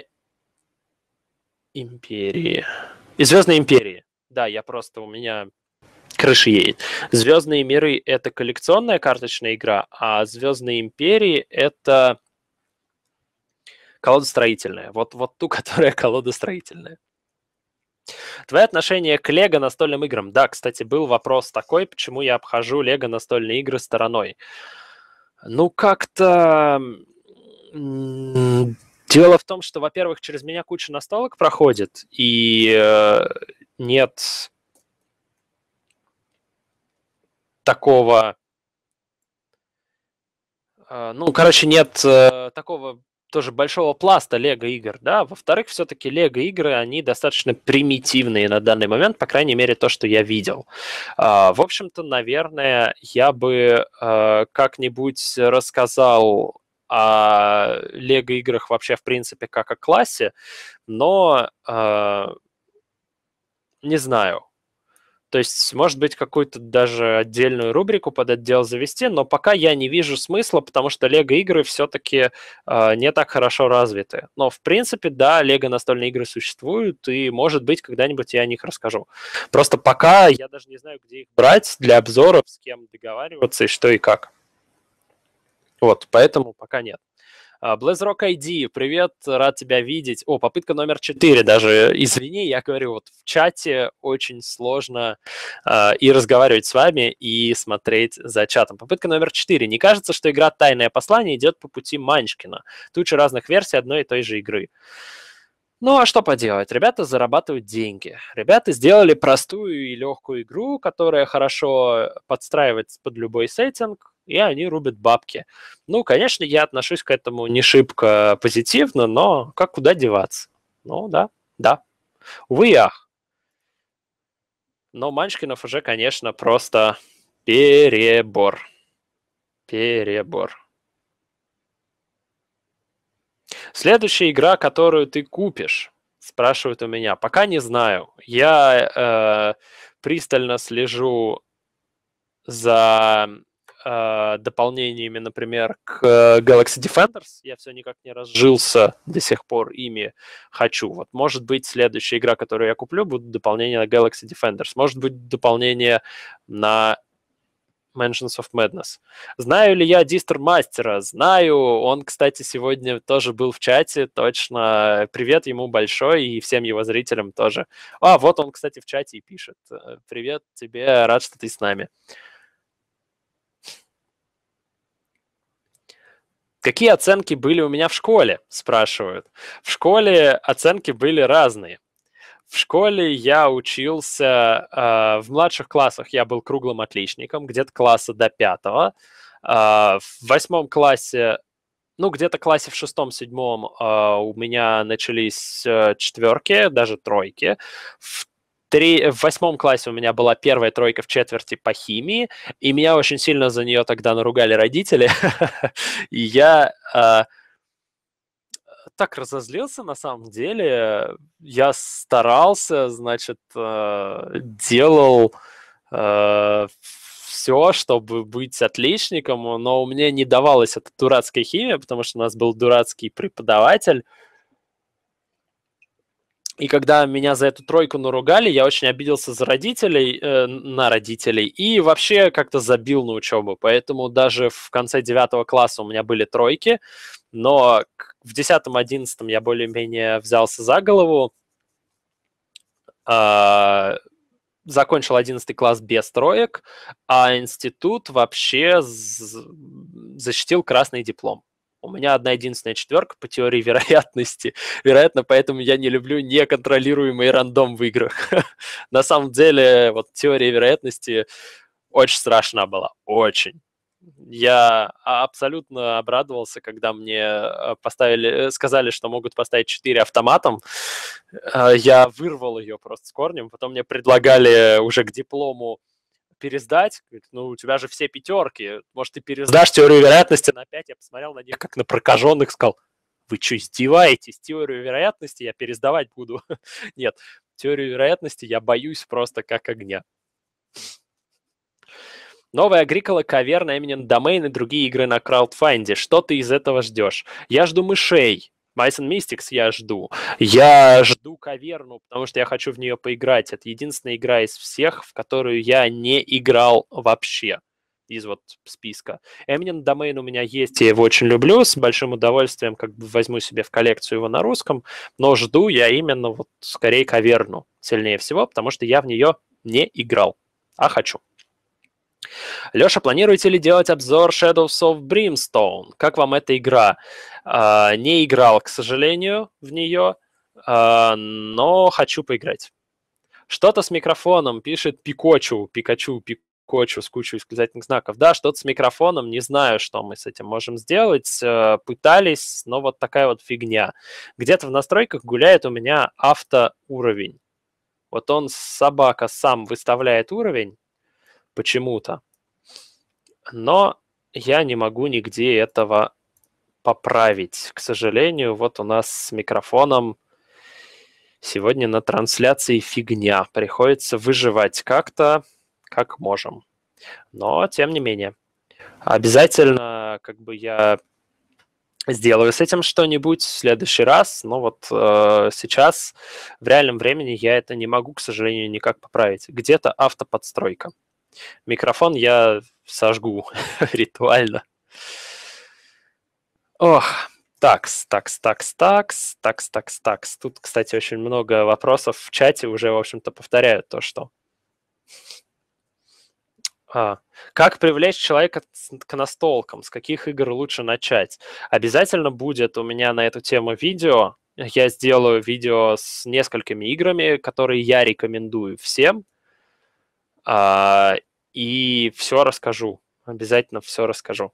империи. И Звездные империи. Да, я просто, у меня крыша едет. Звездные миры — это коллекционная карточная игра, а Звездные империи — это колодостроительная. Вот ту, которая колодостроительная. Твои отношения к Лего настольным играм? Да, кстати, был вопрос такой, почему я обхожу Лего настольные игры стороной. Ну, как-то... Дело в том, что, во-первых, через меня куча настолок проходит, и нет такого... Ну, короче, нет такого тоже большого пласта лего-игр, да. Во-вторых, все-таки лего-игры, они достаточно примитивные на данный момент, по крайней мере, то, что я видел. В общем-то, наверное, я бы как-нибудь рассказал о лего-играх вообще, в принципе, как о классе, но не знаю. То есть, может быть, какую-то даже отдельную рубрику под отдел завести, но пока я не вижу смысла, потому что лего-игры все-таки не так хорошо развиты. Но, в принципе, да, лего настольные игры существуют, и, может быть, когда-нибудь я о них расскажу. Просто пока я даже не знаю, где их брать для обзоров, с кем договариваться и что и как. Вот, поэтому пока нет. BlazeRock ID, привет, рад тебя видеть. О, попытка номер 4 даже. Извини, я говорю, вот в чате очень сложно и разговаривать с вами, и смотреть за чатом. Попытка номер 4. Не кажется, что игра «Тайное послание» идет по пути Манчкина? Туча разных версий одной и той же игры. Ну, а что поделать? Ребята зарабатывают деньги. Ребята сделали простую и легкую игру, которая хорошо подстраивается под любой сеттинг, и они рубят бабки. Ну, конечно, я отношусь к этому не шибко позитивно, но как куда деваться? Ну, да, да. Увы и ах. Но Манчкинов уже, конечно, просто перебор. Перебор. Следующая игра, которую ты купишь, спрашивают у меня. Пока не знаю. Я пристально слежу за дополнениями, например, к Galaxy Defenders. Я все никак не разжился до сих пор ими. Хочу. Вот, может быть, следующая игра, которую я куплю, будет дополнение на Galaxy Defenders. Может быть, дополнение на Mansions of Madness. Знаю ли я Дистер Мастера? Знаю. Он, кстати, сегодня тоже был в чате. Точно. Привет ему большой и всем его зрителям тоже. Вот он, кстати, в чате и пишет. Привет тебе, рад, что ты с нами. Какие оценки были у меня в школе, спрашивают. В школе оценки были разные. В школе я учился, в младших классах я был круглым отличником, где-то класса до 5. В 8 классе, ну, где-то классе в 6-7 у меня начались четверки, даже тройки. В 8 классе у меня была первая тройка в четверти по химии, и меня очень сильно за нее тогда наругали родители. И я так разозлился на самом деле. Я старался, значит, делал все, чтобы быть отличником, но у меня не давалась эта дурацкая химия, потому что у нас был дурацкий преподаватель. И когда меня за эту тройку наругали, я очень обиделся на родителей и вообще как-то забил на учебу. Поэтому даже в конце 9 класса у меня были тройки, но в 10-11 я более-менее взялся за голову. Закончил 11 класс без троек, а институт вообще защитил красный диплом. У меня одна единственная четверка по теории вероятности. Вероятно, поэтому я не люблю неконтролируемый рандом в играх. На самом деле, вот теория вероятности очень страшна была. Очень. Я абсолютно обрадовался, когда мне сказали, что могут поставить 4 автоматом. Я вырвал ее просто с корнем. Потом мне предлагали уже к диплому пересдать. Говорит, ну, у тебя же все 5, может, ты пересдашь теорию вероятности на 5. Я посмотрел на них как на прокаженных, сказал, вы что, издеваетесь? Теорию вероятности я пересдавать буду? Нет, теорию вероятности я боюсь просто как огня. Новая Agricola, Каверна, Eminent Domain и другие игры на краудфанде. Что ты из этого ждешь? Я жду мышей. Mice and Mystics я жду. Я жду Каверну, потому что я хочу в нее поиграть. Это единственная игра из всех, в которую я не играл вообще из вот списка. Eminent Domain у меня есть, я его очень люблю, с большим удовольствием как бы возьму себе в коллекцию его на русском, но жду я именно вот скорее Каверну сильнее всего, потому что я в нее не играл, а хочу. Леша, планируете ли делать обзор Shadows of Brimstone? Как вам эта игра? Не играл, к сожалению, в нее, но хочу поиграть. Что-то с микрофоном, пишет Пикачу с кучей восклицательных знаков. Да, что-то с микрофоном, не знаю, что мы с этим можем сделать. Пытались, но вот такая вот фигня. Где-то в настройках гуляет у меня автоуровень. Вот он, собака, сам выставляет уровень почему-то. Но я не могу нигде этого поправить. К сожалению, вот у нас с микрофоном сегодня на трансляции фигня. Приходится выживать как-то, как можем. Но, тем не менее, обязательно как бы я сделаю с этим что-нибудь в следующий раз. Но вот сейчас в реальном времени я это не могу, к сожалению, никак поправить. Где-то автоподстройка. Микрофон я сожгу ритуально. Ох, такс. Тут, кстати, очень много вопросов в чате уже, в общем-то, повторяют то, что... Как привлечь человека к настолкам? С каких игр лучше начать? Обязательно будет у меня на эту тему видео. Я сделаю видео с несколькими играми, которые я рекомендую всем. И все расскажу. Обязательно все расскажу.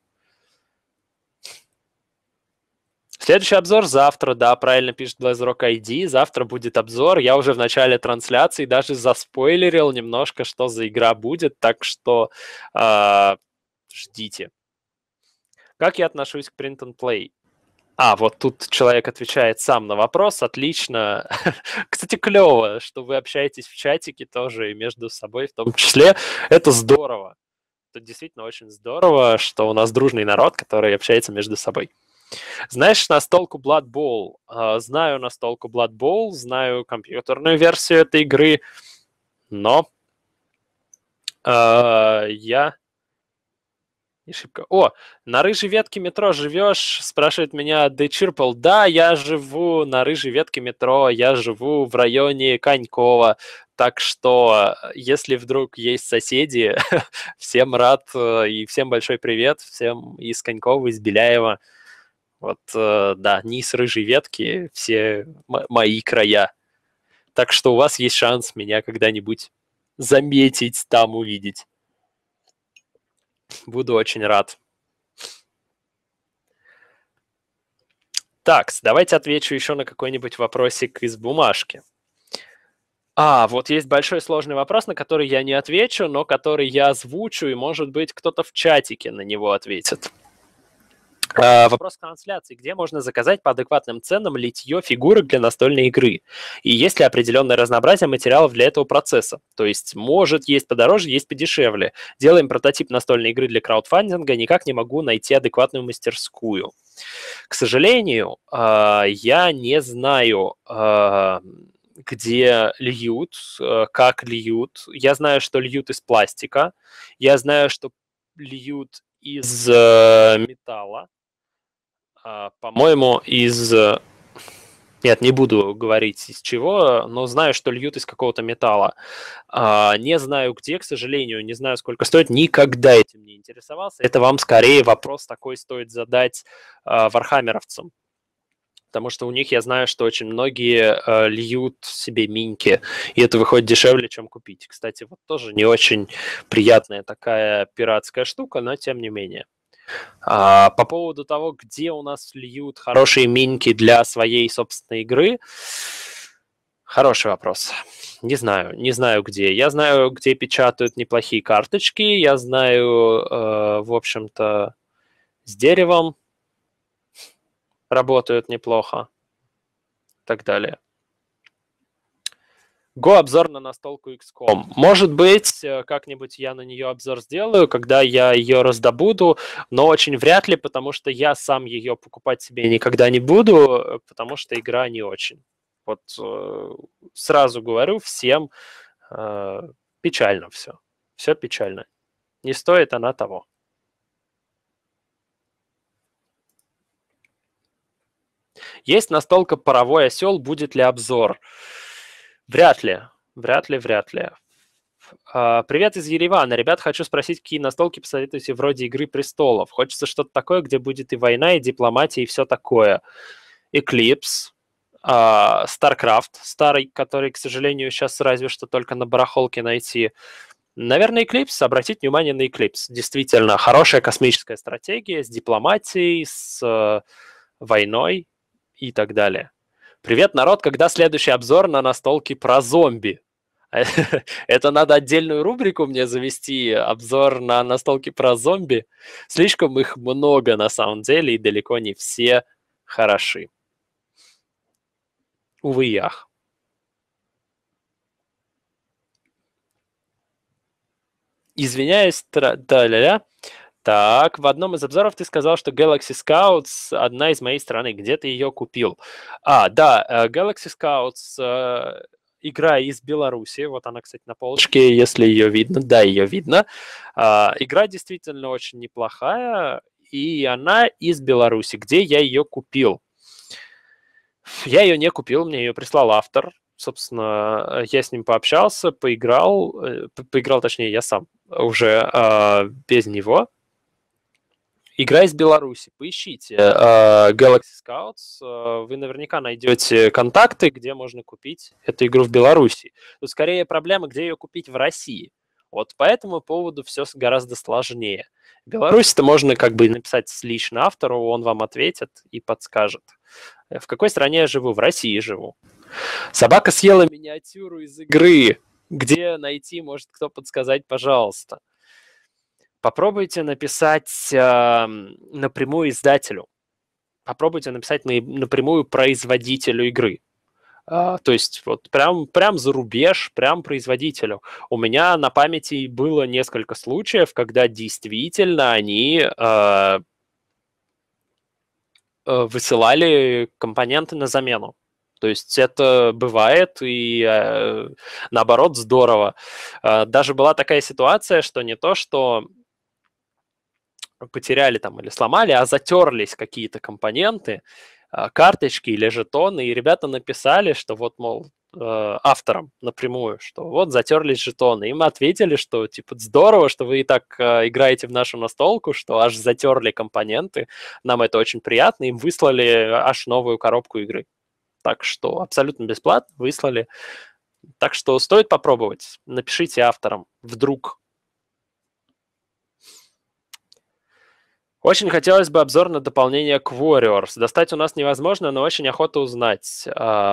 Следующий обзор завтра, да, правильно пишет BlazeRock ID. Завтра будет обзор. Я уже в начале трансляции даже заспойлерил немножко, что за игра будет, так что ждите. Как я отношусь к Print and Play? Вот тут человек отвечает сам на вопрос. Отлично. Кстати, клево, что вы общаетесь в чатике тоже и между собой в том числе. Это здорово. Это действительно очень здорово, что у нас дружный народ, который общается между собой. Знаешь настолку Blood Bowl? Знаю настолку Blood Bowl, знаю компьютерную версию этой игры, но я... Ошибка. На рыжей ветке метро живешь? Спрашивает меня Дечирпл. Да, я живу на рыжей ветке метро, я живу в районе Конькова. Так что, если вдруг есть соседи, всем рад и всем большой привет, всем из Конькова, из Беляева. Вот, да, низ рыжей ветки, все мои края. Так что у вас есть шанс меня когда-нибудь заметить, там увидеть. Буду очень рад. Так, давайте отвечу еще на какой-нибудь вопросик из бумажки. Вот есть большой сложный вопрос, на который я не отвечу, но который я озвучу, и, может быть, кто-то в чатике на него ответит. Вопрос трансляции. Где можно заказать по адекватным ценам литье фигурок для настольной игры? И есть ли определенное разнообразие материалов для этого процесса? То есть, может, есть подороже, есть подешевле. Делаем прототип настольной игры для краудфандинга, никак не могу найти адекватную мастерскую. К сожалению, я не знаю, где льют, как льют. Я знаю, что льют из пластика. Я знаю, что льют из металла. По-моему, из... Нет, не буду говорить из чего, но знаю, что льют из какого-то металла. Не знаю где, к сожалению, не знаю, сколько стоит. Никогда этим не интересовался. Это вам скорее вопрос такой стоит задать вархаммеровцам. Потому что у них я знаю, что очень многие льют себе миньки, и это выходит дешевле, чем купить. Кстати, вот тоже не очень приятная такая пиратская штука, но тем не менее. По поводу того, где у нас льют хорошие миньки для своей собственной игры, хороший вопрос. Не знаю где. Я знаю, где печатают неплохие карточки, я знаю, в общем-то, с деревом работают неплохо и так далее. Го-обзор на настолку XCOM. Может быть, как-нибудь я на нее обзор сделаю, когда я ее раздобуду, но очень вряд ли, потому что я сам ее покупать себе никогда не буду, потому что игра не очень. Вот сразу говорю всем, печально все. Все печально. Не стоит она того. Есть настолка «Паровой осел», будет ли обзор? Вряд ли. Привет из Еревана. Ребят, хочу спросить, какие настолки посоветуете вроде «Игры престолов». Хочется что-то такое, где будет и война, и дипломатия, и все такое. Eclipse, StarCraft старый, который, к сожалению, сейчас разве что только на барахолке найти. Наверное, Eclipse. Обратить внимание на Eclipse. Действительно, хорошая космическая стратегия с дипломатией, с войной и так далее. Привет, народ, когда следующий обзор на настолки про зомби? Это надо отдельную рубрику мне завести, обзор на настолки про зомби. Слишком их много на самом деле, и далеко не все хороши. Увы и ах. Извиняюсь, да-ля-ля. Так, в одном из обзоров ты сказал, что Galaxy Scouts одна из моей страны. Где ты ее купил? Да, Galaxy Scouts игра из Беларуси. Вот она, кстати, на полочке, если ее видно. Да, ее видно. Игра действительно очень неплохая, и она из Беларуси. Где я ее купил? Я ее не купил, мне ее прислал автор. Собственно, я с ним пообщался, поиграл, точнее, я сам уже без него. Игра из Беларуси. Поищите Galaxy Scouts. Вы наверняка найдете контакты, где можно купить эту игру в Беларуси. Тут скорее проблема, где ее купить в России. Вот по этому поводу все гораздо сложнее. В Беларуси-то можно как бы написать лично автору, он вам ответит и подскажет. В какой стране я живу? В России живу. Собака съела миниатюру из игры. Где найти, может кто подсказать, пожалуйста. Попробуйте написать напрямую издателю. Попробуйте написать напрямую производителю игры. То есть вот прям за рубеж, прям производителю. У меня на памяти было несколько случаев, когда действительно они высылали компоненты на замену. То есть это бывает, и наоборот здорово. Даже была такая ситуация, что не то, что потеряли там или сломали, а затерлись какие-то компоненты, карточки или жетоны, и ребята написали, что вот, мол, авторам напрямую, что вот затерлись жетоны. Им ответили, что типа здорово, что вы и так играете в нашу настолку, что аж затерли компоненты. Нам это очень приятно. Им выслали аж новую коробку игры. Так что абсолютно бесплатно выслали. Так что стоит попробовать. Напишите авторам. Вдруг. Очень хотелось бы обзор на дополнение к Warriors. Достать у нас невозможно, но очень охота узнать.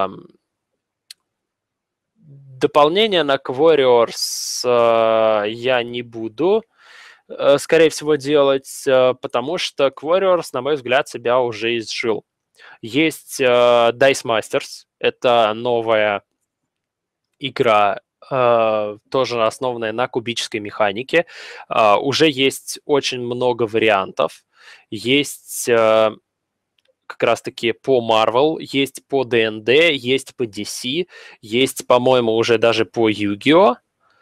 Дополнение на Warriors я не буду, скорее всего, делать, потому что Warriors, на мой взгляд, себя уже изжил. Есть Dice Masters, это новая игра, тоже основанная на кубической механике. Уже есть очень много вариантов. Есть как раз-таки по Marvel, есть по D&D, есть по DC, есть, по-моему, уже даже по Yu-Gi-Oh!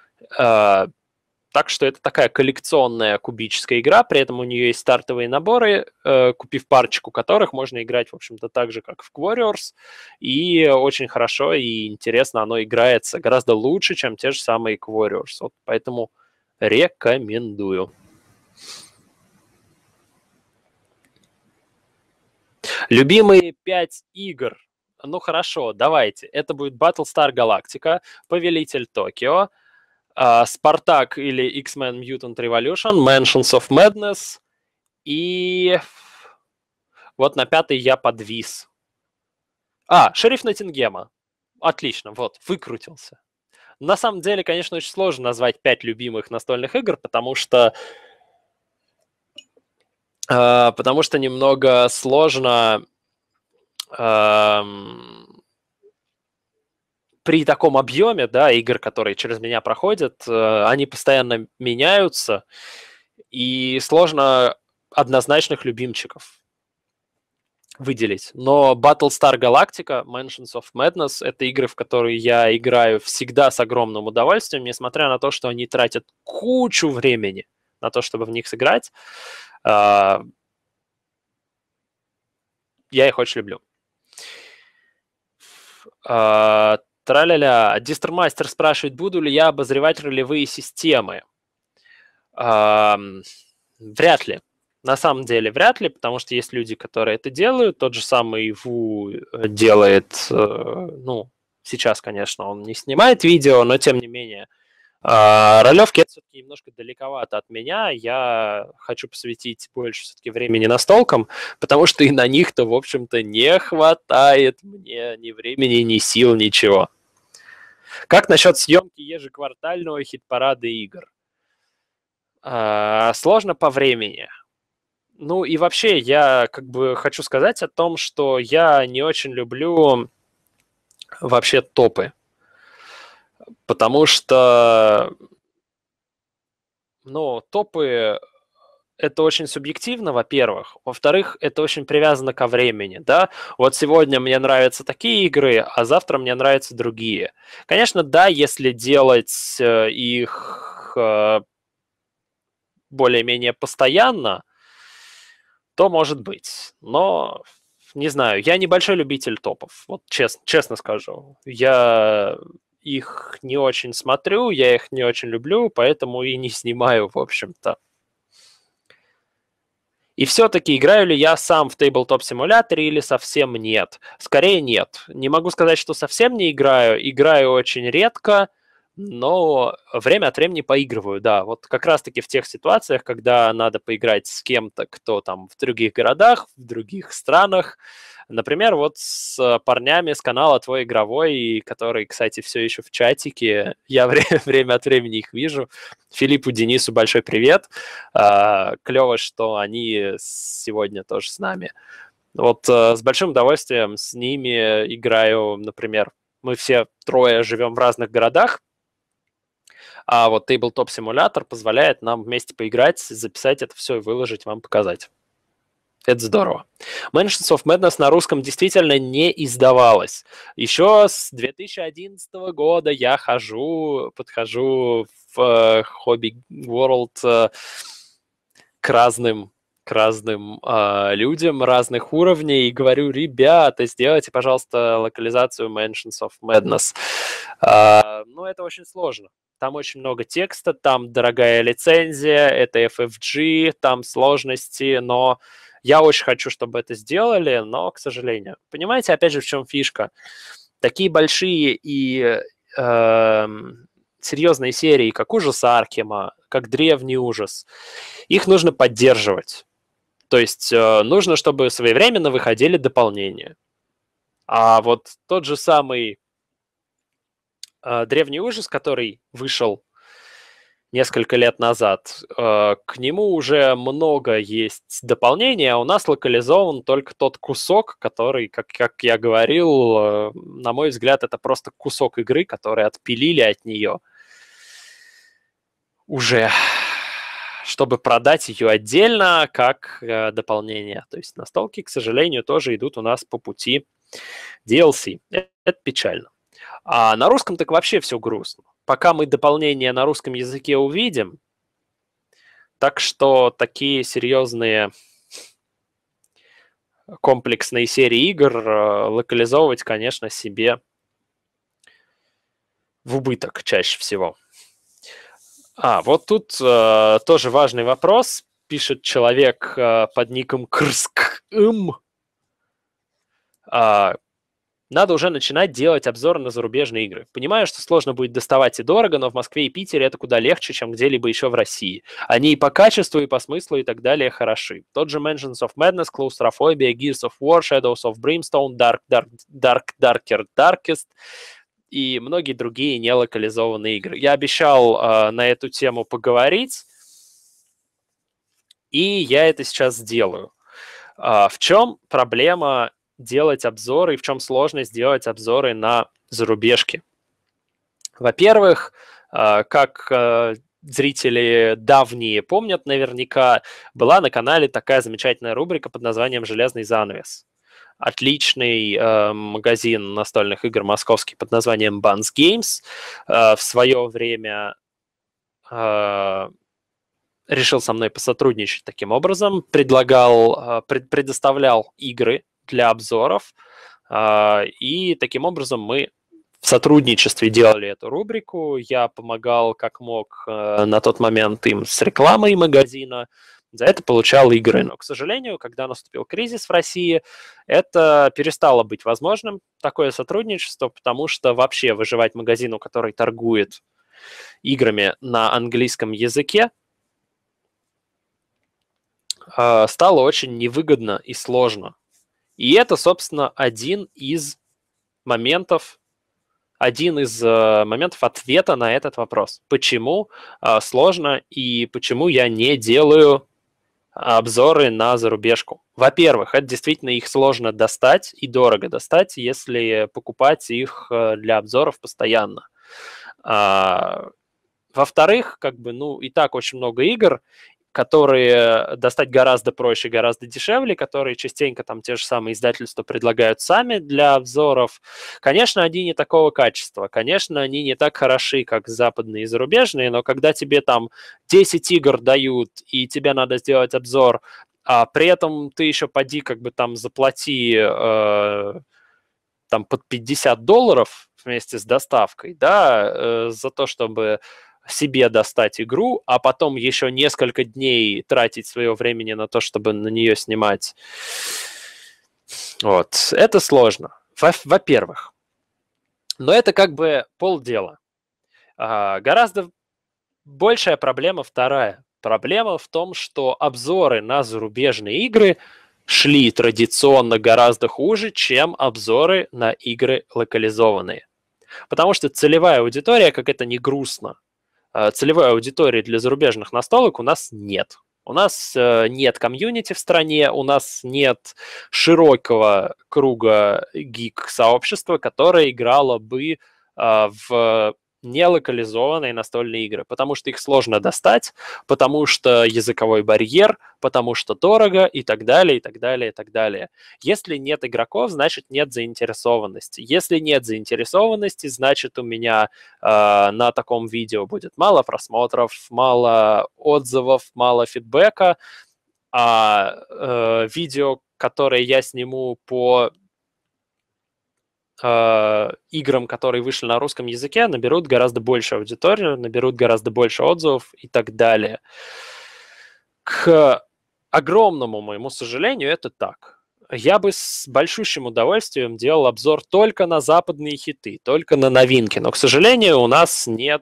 Так что это такая коллекционная кубическая игра, при этом у нее есть стартовые наборы, купив парочку которых, можно играть, в общем-то, так же, как в Warriors, и очень хорошо и интересно оно играется, гораздо лучше, чем те же самые Warriors. Вот поэтому рекомендую. Любимые 5 игр. Ну хорошо, давайте. Это будет Battlestar Galactica, Повелитель Токио, Спартак или X-Men Mutant Revolution, Mansions of Madness и вот на 5-й я подвис. Шериф Ноттингема. Отлично, вот, выкрутился. На самом деле, конечно, очень сложно назвать 5 любимых настольных игр, потому что немного сложно при таком объеме, да, игр, которые через меня проходят, они постоянно меняются, и сложно однозначных любимчиков выделить. Но Battlestar Galactica, Mansions of Madness — это игры, в которые я играю всегда с огромным удовольствием, несмотря на то, что они тратят кучу времени на то, чтобы в них сыграть. Я их очень люблю. Траля-ля. Дистермастер спрашивает, буду ли я обозревать ролевые системы. Вряд ли. На самом деле вряд ли, потому что есть люди, которые это делают. Тот же самый Ву делает, сейчас, конечно, он не снимает видео, но тем не менее. Ролевки — это все-таки немножко далековато от меня. Я хочу посвятить больше все-таки времени настолкам, потому что и на них-то, в общем-то, не хватает мне ни времени, ни сил, ничего. Как насчет съемки ежеквартального хит-парада игр? Сложно по времени. Ну и вообще я хочу сказать о том, что я не очень люблю вообще топы. Потому что, топы — это очень субъективно, во-первых. Во-вторых, это очень привязано ко времени, да. Вот сегодня мне нравятся такие игры, а завтра мне нравятся другие. Конечно, да, если делать их более-менее постоянно, то может быть. Но, не знаю, я небольшой любитель топов. Вот честно скажу. Я их не очень смотрю, я их не очень люблю, поэтому и не снимаю, в общем-то. И все-таки играю ли я сам в Tabletop Simulator или совсем нет? Скорее нет. Не могу сказать, что совсем не играю. Играю очень редко, но время от времени поигрываю, да. Вот как раз-таки в тех ситуациях, когда надо поиграть с кем-то, кто там в других городах, в других странах. Например, вот с парнями с канала «Твой игровой», которые, кстати, все еще в чатике. Я время от времени их вижу. Филиппу, Денису большой привет. Клево, что они сегодня тоже с нами. Вот с большим удовольствием с ними играю, например. Мы все трое живем в разных городах, а вот Tabletop Simulator позволяет нам вместе поиграть, записать это все и выложить, вам показать. Это здорово. Mansions of Madness на русском действительно не издавалось. Еще с 2011 года я подхожу в Hobby World к разным к разным людям разных уровней и говорю: ребята, сделайте, пожалуйста, локализацию Mansions of Madness. Но это очень сложно. Там очень много текста, там дорогая лицензия, это FFG, там сложности, но я очень хочу, чтобы это сделали, но, к сожалению. Понимаете, опять же, в чем фишка? Такие большие и серьезные серии, как «Ужас Аркема», как «Древний ужас», их нужно поддерживать. То есть нужно, чтобы своевременно выходили дополнения. А вот тот же самый «Древний ужас», который вышел несколько лет назад, к нему уже много есть дополнений, а у нас локализован только тот кусок, который, как я говорил, на мой взгляд, это просто кусок игры, который отпилили от нее уже, чтобы продать ее отдельно как дополнение. То есть настолки, к сожалению, тоже идут у нас по пути DLC. Это печально. А на русском так вообще все грустно. Пока мы дополнения на русском языке увидим, так что такие серьезные комплексные серии игр локализовывать, конечно, себе в убыток чаще всего. Вот тут тоже важный вопрос. Пишет человек под ником Крскм. Надо уже начинать делать обзоры на зарубежные игры. Понимаю, что сложно будет доставать и дорого, но в Москве и Питере это куда легче, чем где-либо еще в России. Они и по качеству, и по смыслу, и так далее хороши. Тот же Mansions of Madness, Claustrophobia, Gears of War, Shadows of Brimstone, Darker Darkest и многие другие нелокализованные игры. Я обещал на эту тему поговорить, и я это сейчас сделаю. В чем проблема делать обзоры, и в чем сложность делать обзоры на зарубежки? Во-первых, как зрители давние помнят наверняка, была на канале такая замечательная рубрика под названием «Железный занавес». Отличный магазин настольных игр московский под названием Buns Games в свое время решил со мной посотрудничать таким образом, предоставлял игры для обзоров, и таким образом мы в сотрудничестве делали эту рубрику. Я помогал как мог на тот момент им с рекламой магазина, за это получал игры. Но, к сожалению, когда наступил кризис в России, это перестало быть возможным, такое сотрудничество, потому что вообще выживать магазину, который торгует играми на английском языке, стало очень невыгодно и сложно. И это, собственно, один из моментов ответа на этот вопрос. Почему сложно и почему я не делаю обзоры на зарубежку? Во-первых, это действительно их сложно достать и дорого достать, если покупать их для обзоров постоянно. Во-вторых, и так очень много игр, которые достать гораздо проще, гораздо дешевле, которые частенько там те же самые издательства предлагают сами для обзоров. Конечно, они не такого качества, конечно, они не так хороши, как западные и зарубежные, но когда тебе там 10 игр дают, и тебе надо сделать обзор, а при этом ты еще поди там заплати там под $50 вместе с доставкой, да, за то, чтобы себе достать игру, а потом еще несколько дней тратить свое времени на то, чтобы на нее снимать. Вот. Это сложно, во-первых. Но это полдела. Гораздо большая проблема вторая. Проблема в том, что обзоры на зарубежные игры шли традиционно гораздо хуже, чем обзоры на игры локализованные. Потому что целевая аудитория, как это ни грустно, целевой аудитории для зарубежных настолок у нас нет. У нас нет комьюнити в стране, у нас нет широкого круга гик-сообщества, которое играло бы в нелокализованные настольные игры, потому что их сложно достать, потому что языковой барьер, потому что дорого и так далее, и так далее, и так далее. Если нет игроков, значит нет заинтересованности. Если нет заинтересованности, значит у меня на таком видео будет мало просмотров, мало отзывов, мало фидбэка, А видео, которые я сниму по играм, которые вышли на русском языке, наберут гораздо больше аудиторию, наберут гораздо больше отзывов и так далее. К огромному моему сожалению, это так. Я бы с большущим удовольствием делал обзор только на западные хиты, только на новинки, но, к сожалению, у нас нет,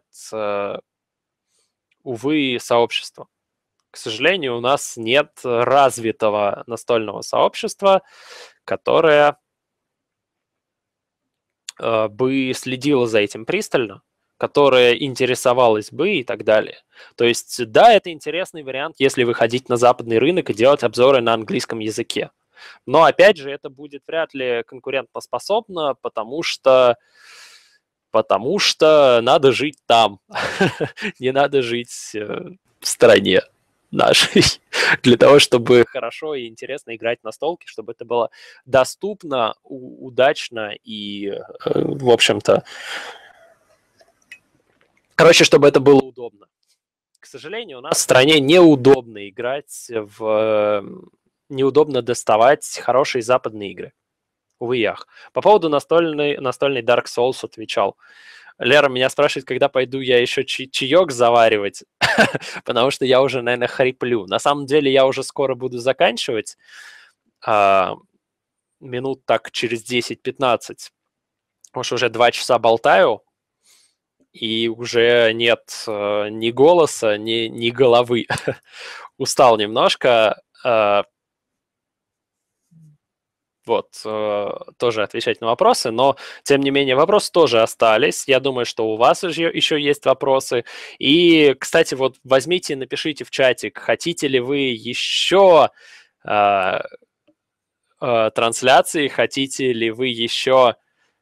увы, сообщества. К сожалению, у нас нет развитого настольного сообщества, которое бы следила за этим пристально, которая интересовалась бы и так далее. То есть, да, это интересный вариант, если выходить на западный рынок и делать обзоры на английском языке. Но, опять же, это будет вряд ли конкурентоспособно, потому что надо жить там. Не надо жить в стране нашей, для того, чтобы хорошо и интересно играть на настолки, чтобы это было доступно, удачно и, в общем-то, чтобы это было удобно. К сожалению, у нас в стране неудобно играть неудобно доставать хорошие западные игры. Увы, ях. По поводу настольной Dark Souls отвечал. Лера меня спрашивает, когда пойду я еще чаек заваривать, потому что я уже, наверное, хриплю. На самом деле я уже скоро буду заканчивать, минут так через 10-15. Может, уже 2 часа болтаю, и уже нет ни голоса, ни головы. Устал немножко. Вот, тоже отвечать на вопросы, но, тем не менее, вопросы тоже остались. Я думаю, что у вас еще есть вопросы. И, кстати, вот возьмите, напишите в чатик, хотите ли вы еще трансляции, хотите ли вы еще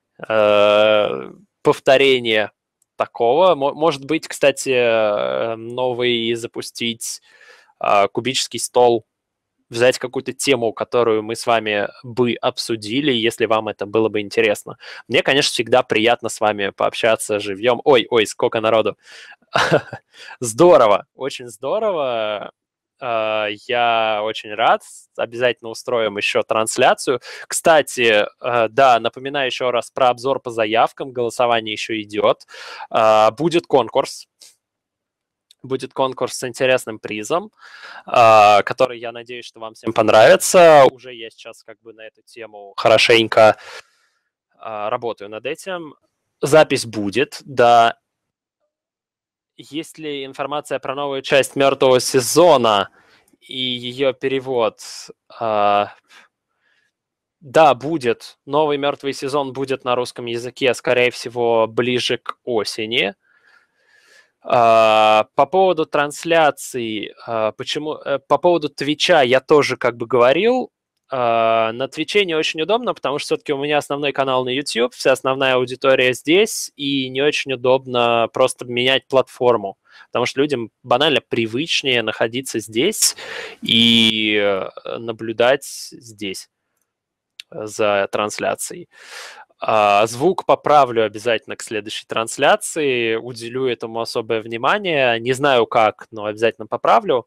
повторения такого. Может быть, кстати, новый запустить кубический стол, взять какую-то тему, которую мы с вами бы обсудили, если вам это было бы интересно. Мне, конечно, всегда приятно с вами пообщаться живьем. Ой, сколько народу. Здорово, очень здорово. Я очень рад. Обязательно устроим еще трансляцию. Кстати, да, напоминаю еще раз про обзор по заявкам. Голосование еще идет. Будет конкурс. Будет конкурс с интересным призом, который, я надеюсь, что вам всем понравится. Уже я сейчас как бы на эту тему хорошенько работаю над этим. Запись будет, да. Есть ли информация про новую часть «Мертвого сезона» и ее перевод? Да, будет. Новый «Мертвый сезон» будет на русском языке, скорее всего, ближе к осени. По поводу трансляций, по поводу Твича я тоже как бы говорил. На Твиче не очень удобно, потому что все-таки у меня основной канал на YouTube, вся основная аудитория здесь, и не очень удобно просто менять платформу, потому что людям банально привычнее находиться здесь и наблюдать здесь за трансляцией. Звук поправлю обязательно к следующей трансляции, уделю этому особое внимание. Не знаю как, но обязательно поправлю.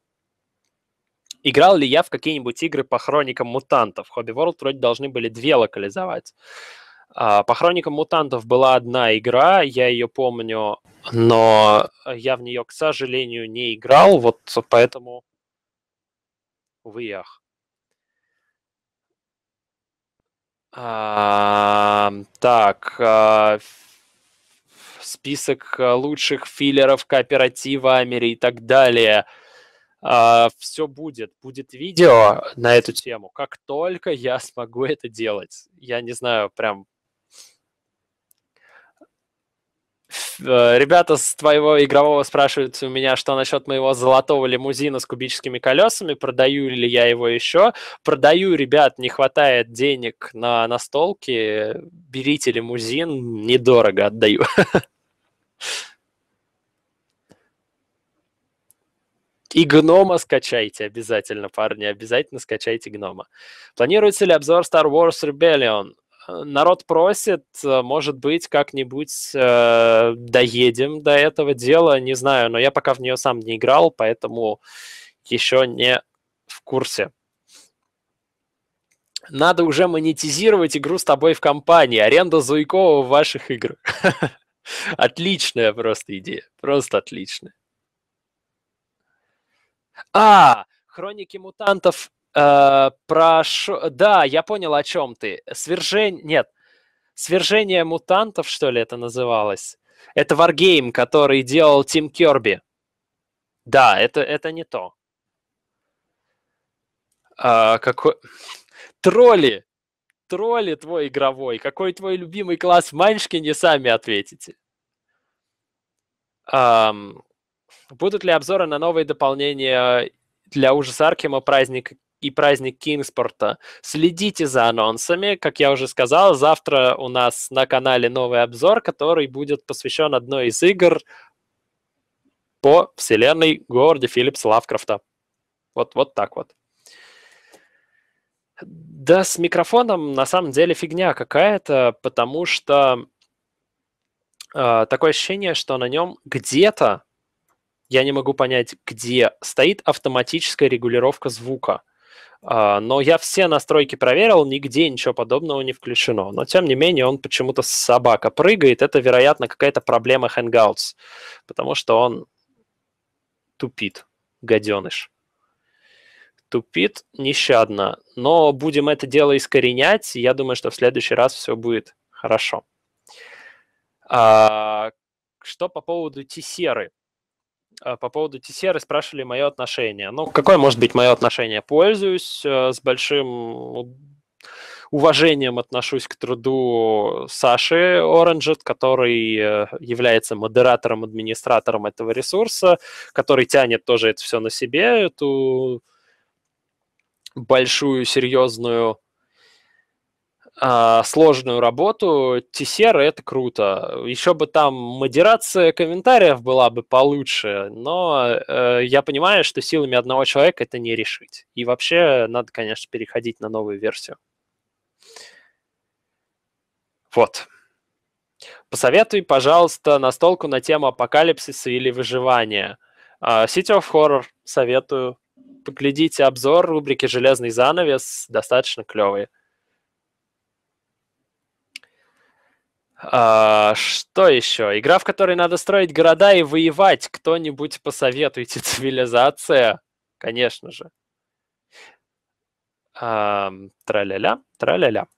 Играл ли я в какие-нибудь игры по хроникам мутантов? Hobby World вроде должны были 2 локализовать. По хроникам мутантов была одна игра, я ее помню, но я в нее, к сожалению, не играл, вот поэтому, увы, ях. Так, список лучших филлеров кооператива Амери и так далее. Все будет. Будет видео на эту тему. Как только я смогу это делать. Я не знаю, прям... Ребята с твоего игрового спрашивают у меня, что насчет моего золотого лимузина с кубическими колесами, продаю ли я его еще. Продаю, ребят, не хватает денег на настолки, берите лимузин, недорого отдаю. И гнома скачайте обязательно, парни, обязательно скачайте гнома. Планируется ли обзор Star Wars Rebellion? Народ просит, может быть, как-нибудь доедем до этого дела, не знаю, но я пока в нее сам не играл, поэтому еще не в курсе. Надо уже монетизировать игру с тобой в компании. Аренда Зуйкова в ваших играх. Отличная просто идея. Просто отличная. Хроники мутантов. Да, я понял, о чем ты. Свержение мутантов, что ли, это называлось? Это Wargame, который делал Тим Керби. Да, это не то. Какой... Тролли твой игровой. Какой твой любимый класс в Манчкине, сами ответите. Будут ли обзоры на новые дополнения для ужаса Аркема праздник Кингспорта? Следите за анонсами. Как я уже сказал, завтра у нас на канале новый обзор, который будет посвящен одной из игр по вселенной Говарда Филлипса Лавкрафта. Вот так вот. Да, с микрофоном на самом деле фигня какая-то, потому что такое ощущение, что на нем где-то, я не могу понять, где, стоит автоматическая регулировка звука. Но я все настройки проверил, нигде ничего подобного не включено. Но, тем не менее, он почему-то собака прыгает. Это, вероятно, какая-то проблема Hangouts, потому что он тупит, гаденыш. Тупит нещадно. Но будем это дело искоренять. Я думаю, что в следующий раз все будет хорошо. Что по поводу T-серы? По поводу T-серы спрашивали мое отношение. Ну, какое может быть мое отношение? Пользуюсь, с большим уважением отношусь к труду Саши Оранжет, который является модератором, администратором этого ресурса, который тянет тоже это все на себе, эту большую, серьезную, сложную работу. T-серы — это круто. Еще бы там модерация комментариев была бы получше, но я понимаю, что силами одного человека это не решить. И вообще надо, конечно, переходить на новую версию. Вот. Посоветуй, пожалуйста, настолку на тему апокалипсиса или выживания. City of Horror советую. Поглядите обзор рубрики «Железный занавес», достаточно клевый. Что еще? Игра, в которой надо строить города и воевать. Кто-нибудь посоветуйте. Цивилизация. Конечно же. Тра-ля-ля.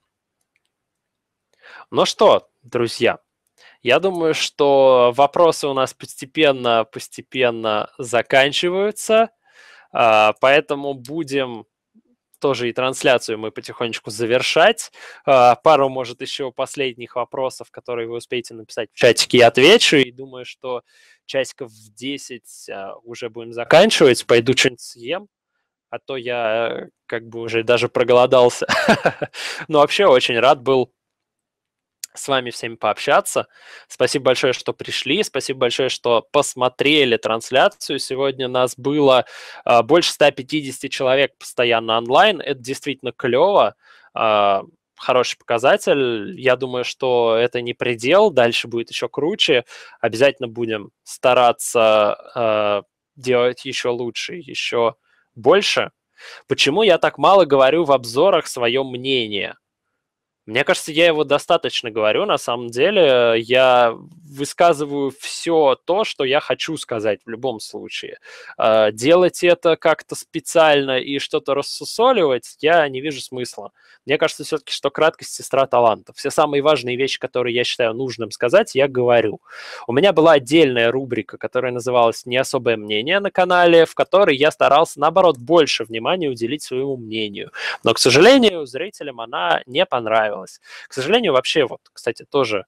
Ну что, друзья, я думаю, что вопросы у нас постепенно заканчиваются. Поэтому будем тоже и трансляцию мы потихонечку завершать. Пару, может, еще последних вопросов, которые вы успеете написать в чатике, я отвечу. И думаю, что часиков в 10 уже будем заканчивать. Пойду что-нибудь съем, а то я как бы уже даже проголодался. Но вообще очень рад был с вами всеми пообщаться. Спасибо большое, что пришли. Спасибо большое, что посмотрели трансляцию. Сегодня у нас было больше 150 человек постоянно онлайн. Это действительно клево. Хороший показатель. Я думаю, что это не предел. Дальше будет еще круче. Обязательно будем стараться делать еще лучше, еще больше. Почему я так мало говорю в обзорах свое мнение? Мне кажется, я его достаточно говорю. На самом деле я высказываю все то, что я хочу сказать в любом случае. Делать это как-то специально и что-то рассусоливать я не вижу смысла. Мне кажется все-таки, что краткость — сестра таланта. Все самые важные вещи, которые я считаю нужным сказать, я говорю. У меня была отдельная рубрика, которая называлась «Не особое мнение» на канале, в которой я старался, наоборот, больше внимания уделить своему мнению. Но, к сожалению, зрителям она не понравилась. К сожалению, вообще, вот, кстати, тоже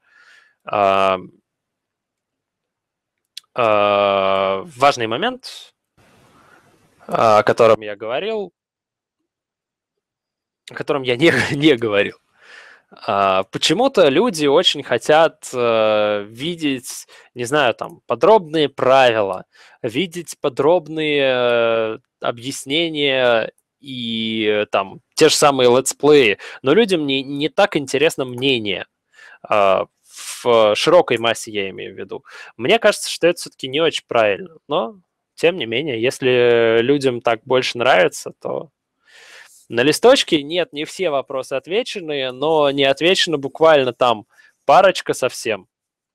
важный момент, о котором я говорил, о котором я не говорил. Почему-то люди очень хотят видеть, не знаю, там, подробные правила, видеть подробные объяснения и там те же самые летсплеи, но людям не так интересно мнение. В широкой массе я имею в виду. Мне кажется, что это все-таки не очень правильно, но тем не менее, если людям так больше нравится, то на листочке нет, не все вопросы отвечены, но не отвечено буквально там парочка совсем.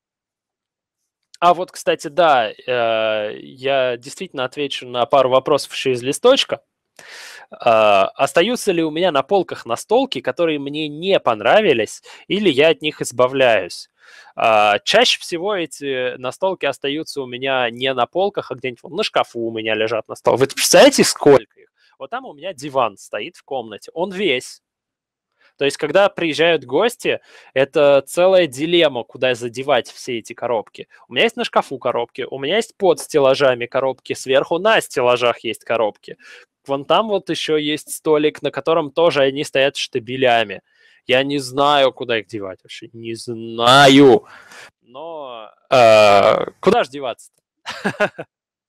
А вот, кстати, да, я действительно отвечу на пару вопросов еще из листочка. Остаются ли у меня на полках настолки, которые мне не понравились, или я от них избавляюсь? Чаще всего эти настолки остаются у меня не на полках, а где-нибудь на шкафу у меня лежат настолки. Вы представляете, сколько их? Вот там у меня диван стоит в комнате, он весь. То есть, когда приезжают гости, это целая дилемма, куда задевать все эти коробки. У меня есть на шкафу коробки, у меня есть под стеллажами коробки, сверху на стеллажах есть коробки. Вон там вот еще есть столик, на котором тоже они стоят штабелями. Я не знаю, куда их девать вообще, не знаю. Но куда же деваться-то?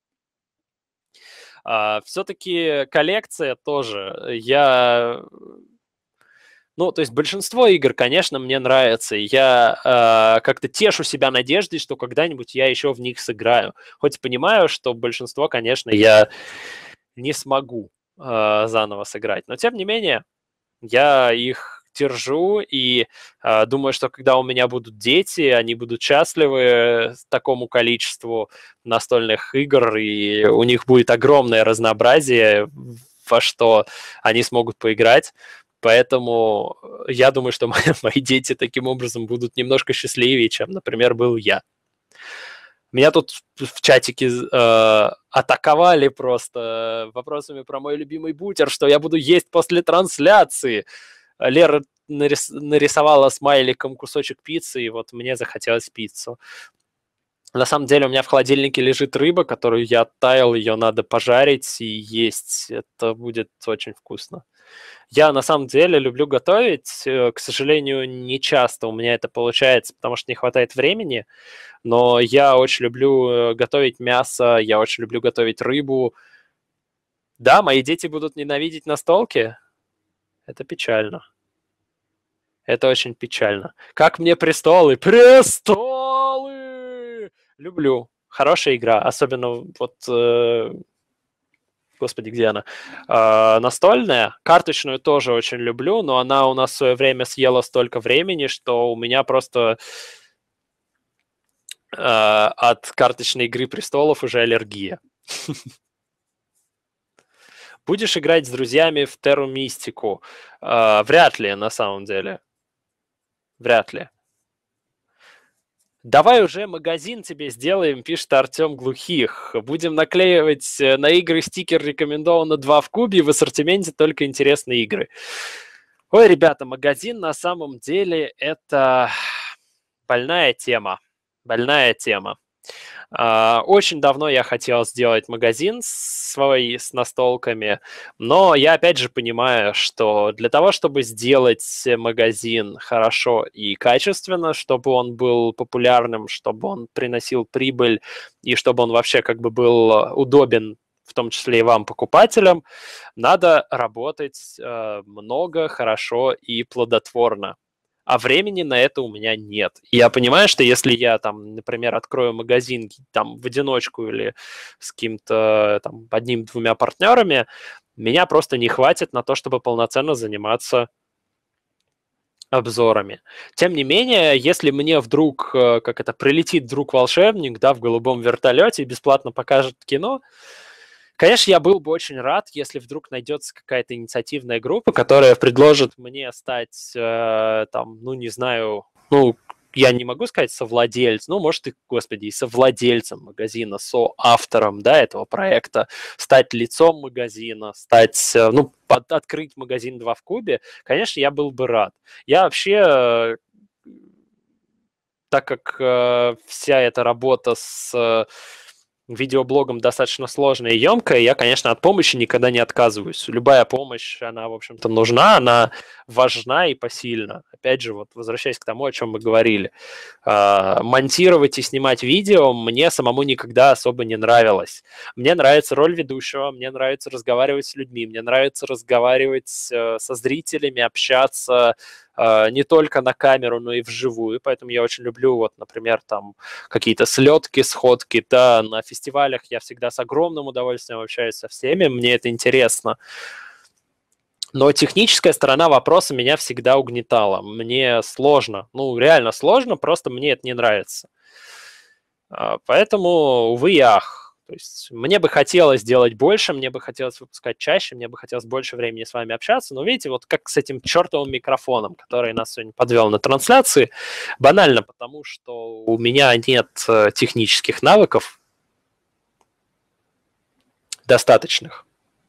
Все-таки коллекция тоже. Ну, то есть большинство игр, конечно, мне нравится. Я как-то тешу себя надеждой, что когда-нибудь я еще в них сыграю. Хоть понимаю, что большинство, конечно, я не смогу заново сыграть. Но, тем не менее, я их держу и думаю, что когда у меня будут дети, они будут счастливы такому количеству настольных игр, и у них будет огромное разнообразие, во что они смогут поиграть. Поэтому я думаю, что мои дети таким образом будут немножко счастливее, чем, например, был я. Меня тут в чатике атаковали просто вопросами про мой любимый бутер, что я буду есть после трансляции. Лера нарисовала смайликом кусочек пиццы, и вот мне захотелось пиццу. На самом деле у меня в холодильнике лежит рыба, которую я оттаял, ее надо пожарить и есть. Это будет очень вкусно. Я на самом деле люблю готовить. К сожалению, не часто у меня это получается, потому что не хватает времени. Но я очень люблю готовить мясо, я очень люблю готовить рыбу. Да, мои дети будут ненавидеть настолки. Это печально. Это очень печально. Как мне престолы? Престолы! Люблю. Хорошая игра. Особенно вот... Господи, где она? Настольная. Карточную тоже очень люблю, но она у нас в свое время съела столько времени, что у меня просто от карточной игры престолов уже аллергия. Будешь играть с друзьями в Терру Мистику? Вряд ли, на самом деле. Вряд ли. Давай уже магазин тебе сделаем, пишет Артем Глухих. Будем наклеивать на игры стикер «Рекомендовано 2 в кубе», в ассортименте только интересные игры. Ой, ребята, магазин на самом деле это больная тема. Больная тема. Очень давно я хотел сделать магазин свой с настолками, но я опять же понимаю, что для того, чтобы сделать магазин хорошо и качественно, чтобы он был популярным, чтобы он приносил прибыль и чтобы он вообще как бы был удобен, в том числе и вам, покупателям, надо работать много, хорошо и плодотворно. А времени на это у меня нет. И я понимаю, что если я, там, например, открою магазин там, в одиночку или с каким-то там, одним-двумя партнерами, меня просто не хватит на то, чтобы полноценно заниматься обзорами. Тем не менее, если мне вдруг, как это, прилетит вдруг волшебник, да, в голубом вертолете и бесплатно покажет кино, конечно, я был бы очень рад, если вдруг найдется какая-то инициативная группа, которая предложит мне стать, там, ну, не знаю, ну, я не могу сказать совладельцем, ну, может, и, господи, и совладельцем магазина, соавтором, да, этого проекта, стать лицом магазина, стать, ну, открыть магазин 2 в кубе, конечно, я был бы рад. Я вообще, так как вся эта работа с видеоблогом достаточно сложная и емкая, я, конечно, от помощи никогда не отказываюсь. Любая помощь, она, в общем-то, нужна, она важна и посильна. Опять же, вот возвращаясь к тому, о чем мы говорили. Монтировать и снимать видео мне самому никогда особо не нравилось. Мне нравится роль ведущего, мне нравится разговаривать с людьми, мне нравится разговаривать со зрителями, общаться, не только на камеру, но и вживую, поэтому я очень люблю, вот, например, там какие-то слетки, сходки, да, на фестивалях я всегда с огромным удовольствием общаюсь со всеми, мне это интересно. Но техническая сторона вопроса меня всегда угнетала. Мне сложно, ну, реально сложно, просто мне это не нравится. Поэтому, увы и ах. То есть мне бы хотелось делать больше, мне бы хотелось выпускать чаще, мне бы хотелось больше времени с вами общаться. Но видите, вот как с этим чертовым микрофоном, который нас сегодня подвел на трансляции, банально потому, что у меня нет технических навыков достаточных.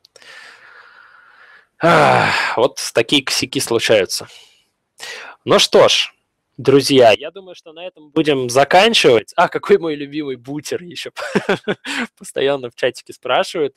Вот такие косяки случаются. Ну что ж, друзья, я думаю, что на этом будем заканчивать. Какой мой любимый бутер еще постоянно в чатике спрашивают.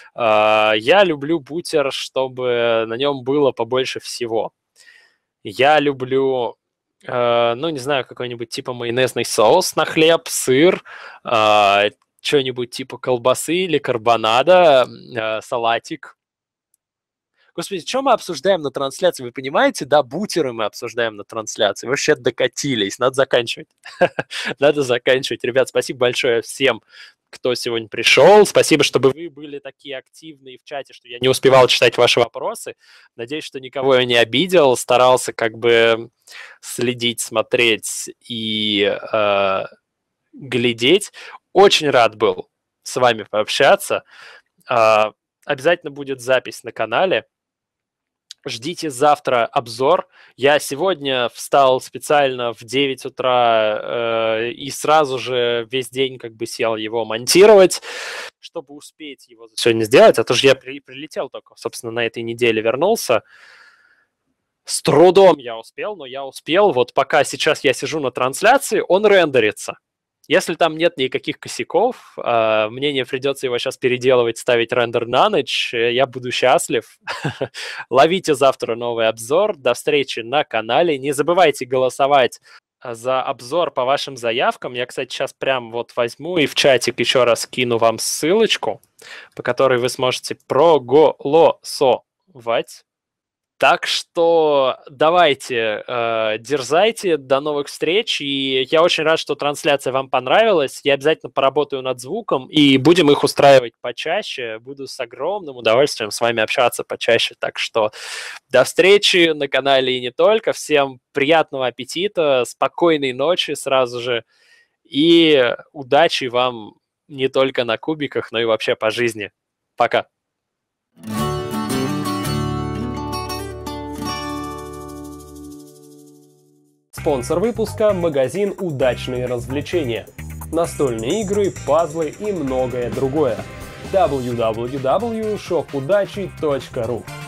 Я люблю бутер, чтобы на нем было побольше всего. Я люблю, ну, не знаю, какой-нибудь типа майонезный соус на хлеб, сыр, что-нибудь типа колбасы или карбонада, салатик. Господи, что мы обсуждаем на трансляции? Вы понимаете, да, бутеры мы обсуждаем на трансляции. Вы вообще докатились, надо заканчивать. Надо заканчивать. Ребят, спасибо большое всем, кто сегодня пришел. Спасибо, чтобы вы были такие активные в чате, что я не успевал читать ваши вопросы. Надеюсь, что никого я не обидел. Старался как бы следить, смотреть и глядеть. Очень рад был с вами пообщаться. Обязательно будет запись на канале. Ждите завтра обзор. Я сегодня встал специально в 9 утра и сразу же весь день как бы сел его монтировать, чтобы успеть его сегодня сделать. А то же я прилетел только, собственно, на этой неделе вернулся. С трудом я успел, но я успел. Вот пока сейчас я сижу на трансляции, он рендерится. Если там нет никаких косяков, мне не придется его сейчас переделывать, ставить рендер на ночь, я буду счастлив. Ловите завтра новый обзор. До встречи на канале. Не забывайте голосовать за обзор по вашим заявкам. Я, кстати, сейчас прям вот возьму и в чатик еще раз кину вам ссылочку, по которой вы сможете проголосовать. Так что давайте, дерзайте, до новых встреч, и я очень рад, что трансляция вам понравилась, я обязательно поработаю над звуком, и будем их устраивать почаще, буду с огромным удовольствием с вами общаться почаще, так что до встречи на канале и не только, всем приятного аппетита, спокойной ночи сразу же, и удачи вам не только на кубиках, но и вообще по жизни. Пока! Спонсор выпуска – магазин «Удачные развлечения». Настольные игры, пазлы и многое другое. www.shopudachi.ru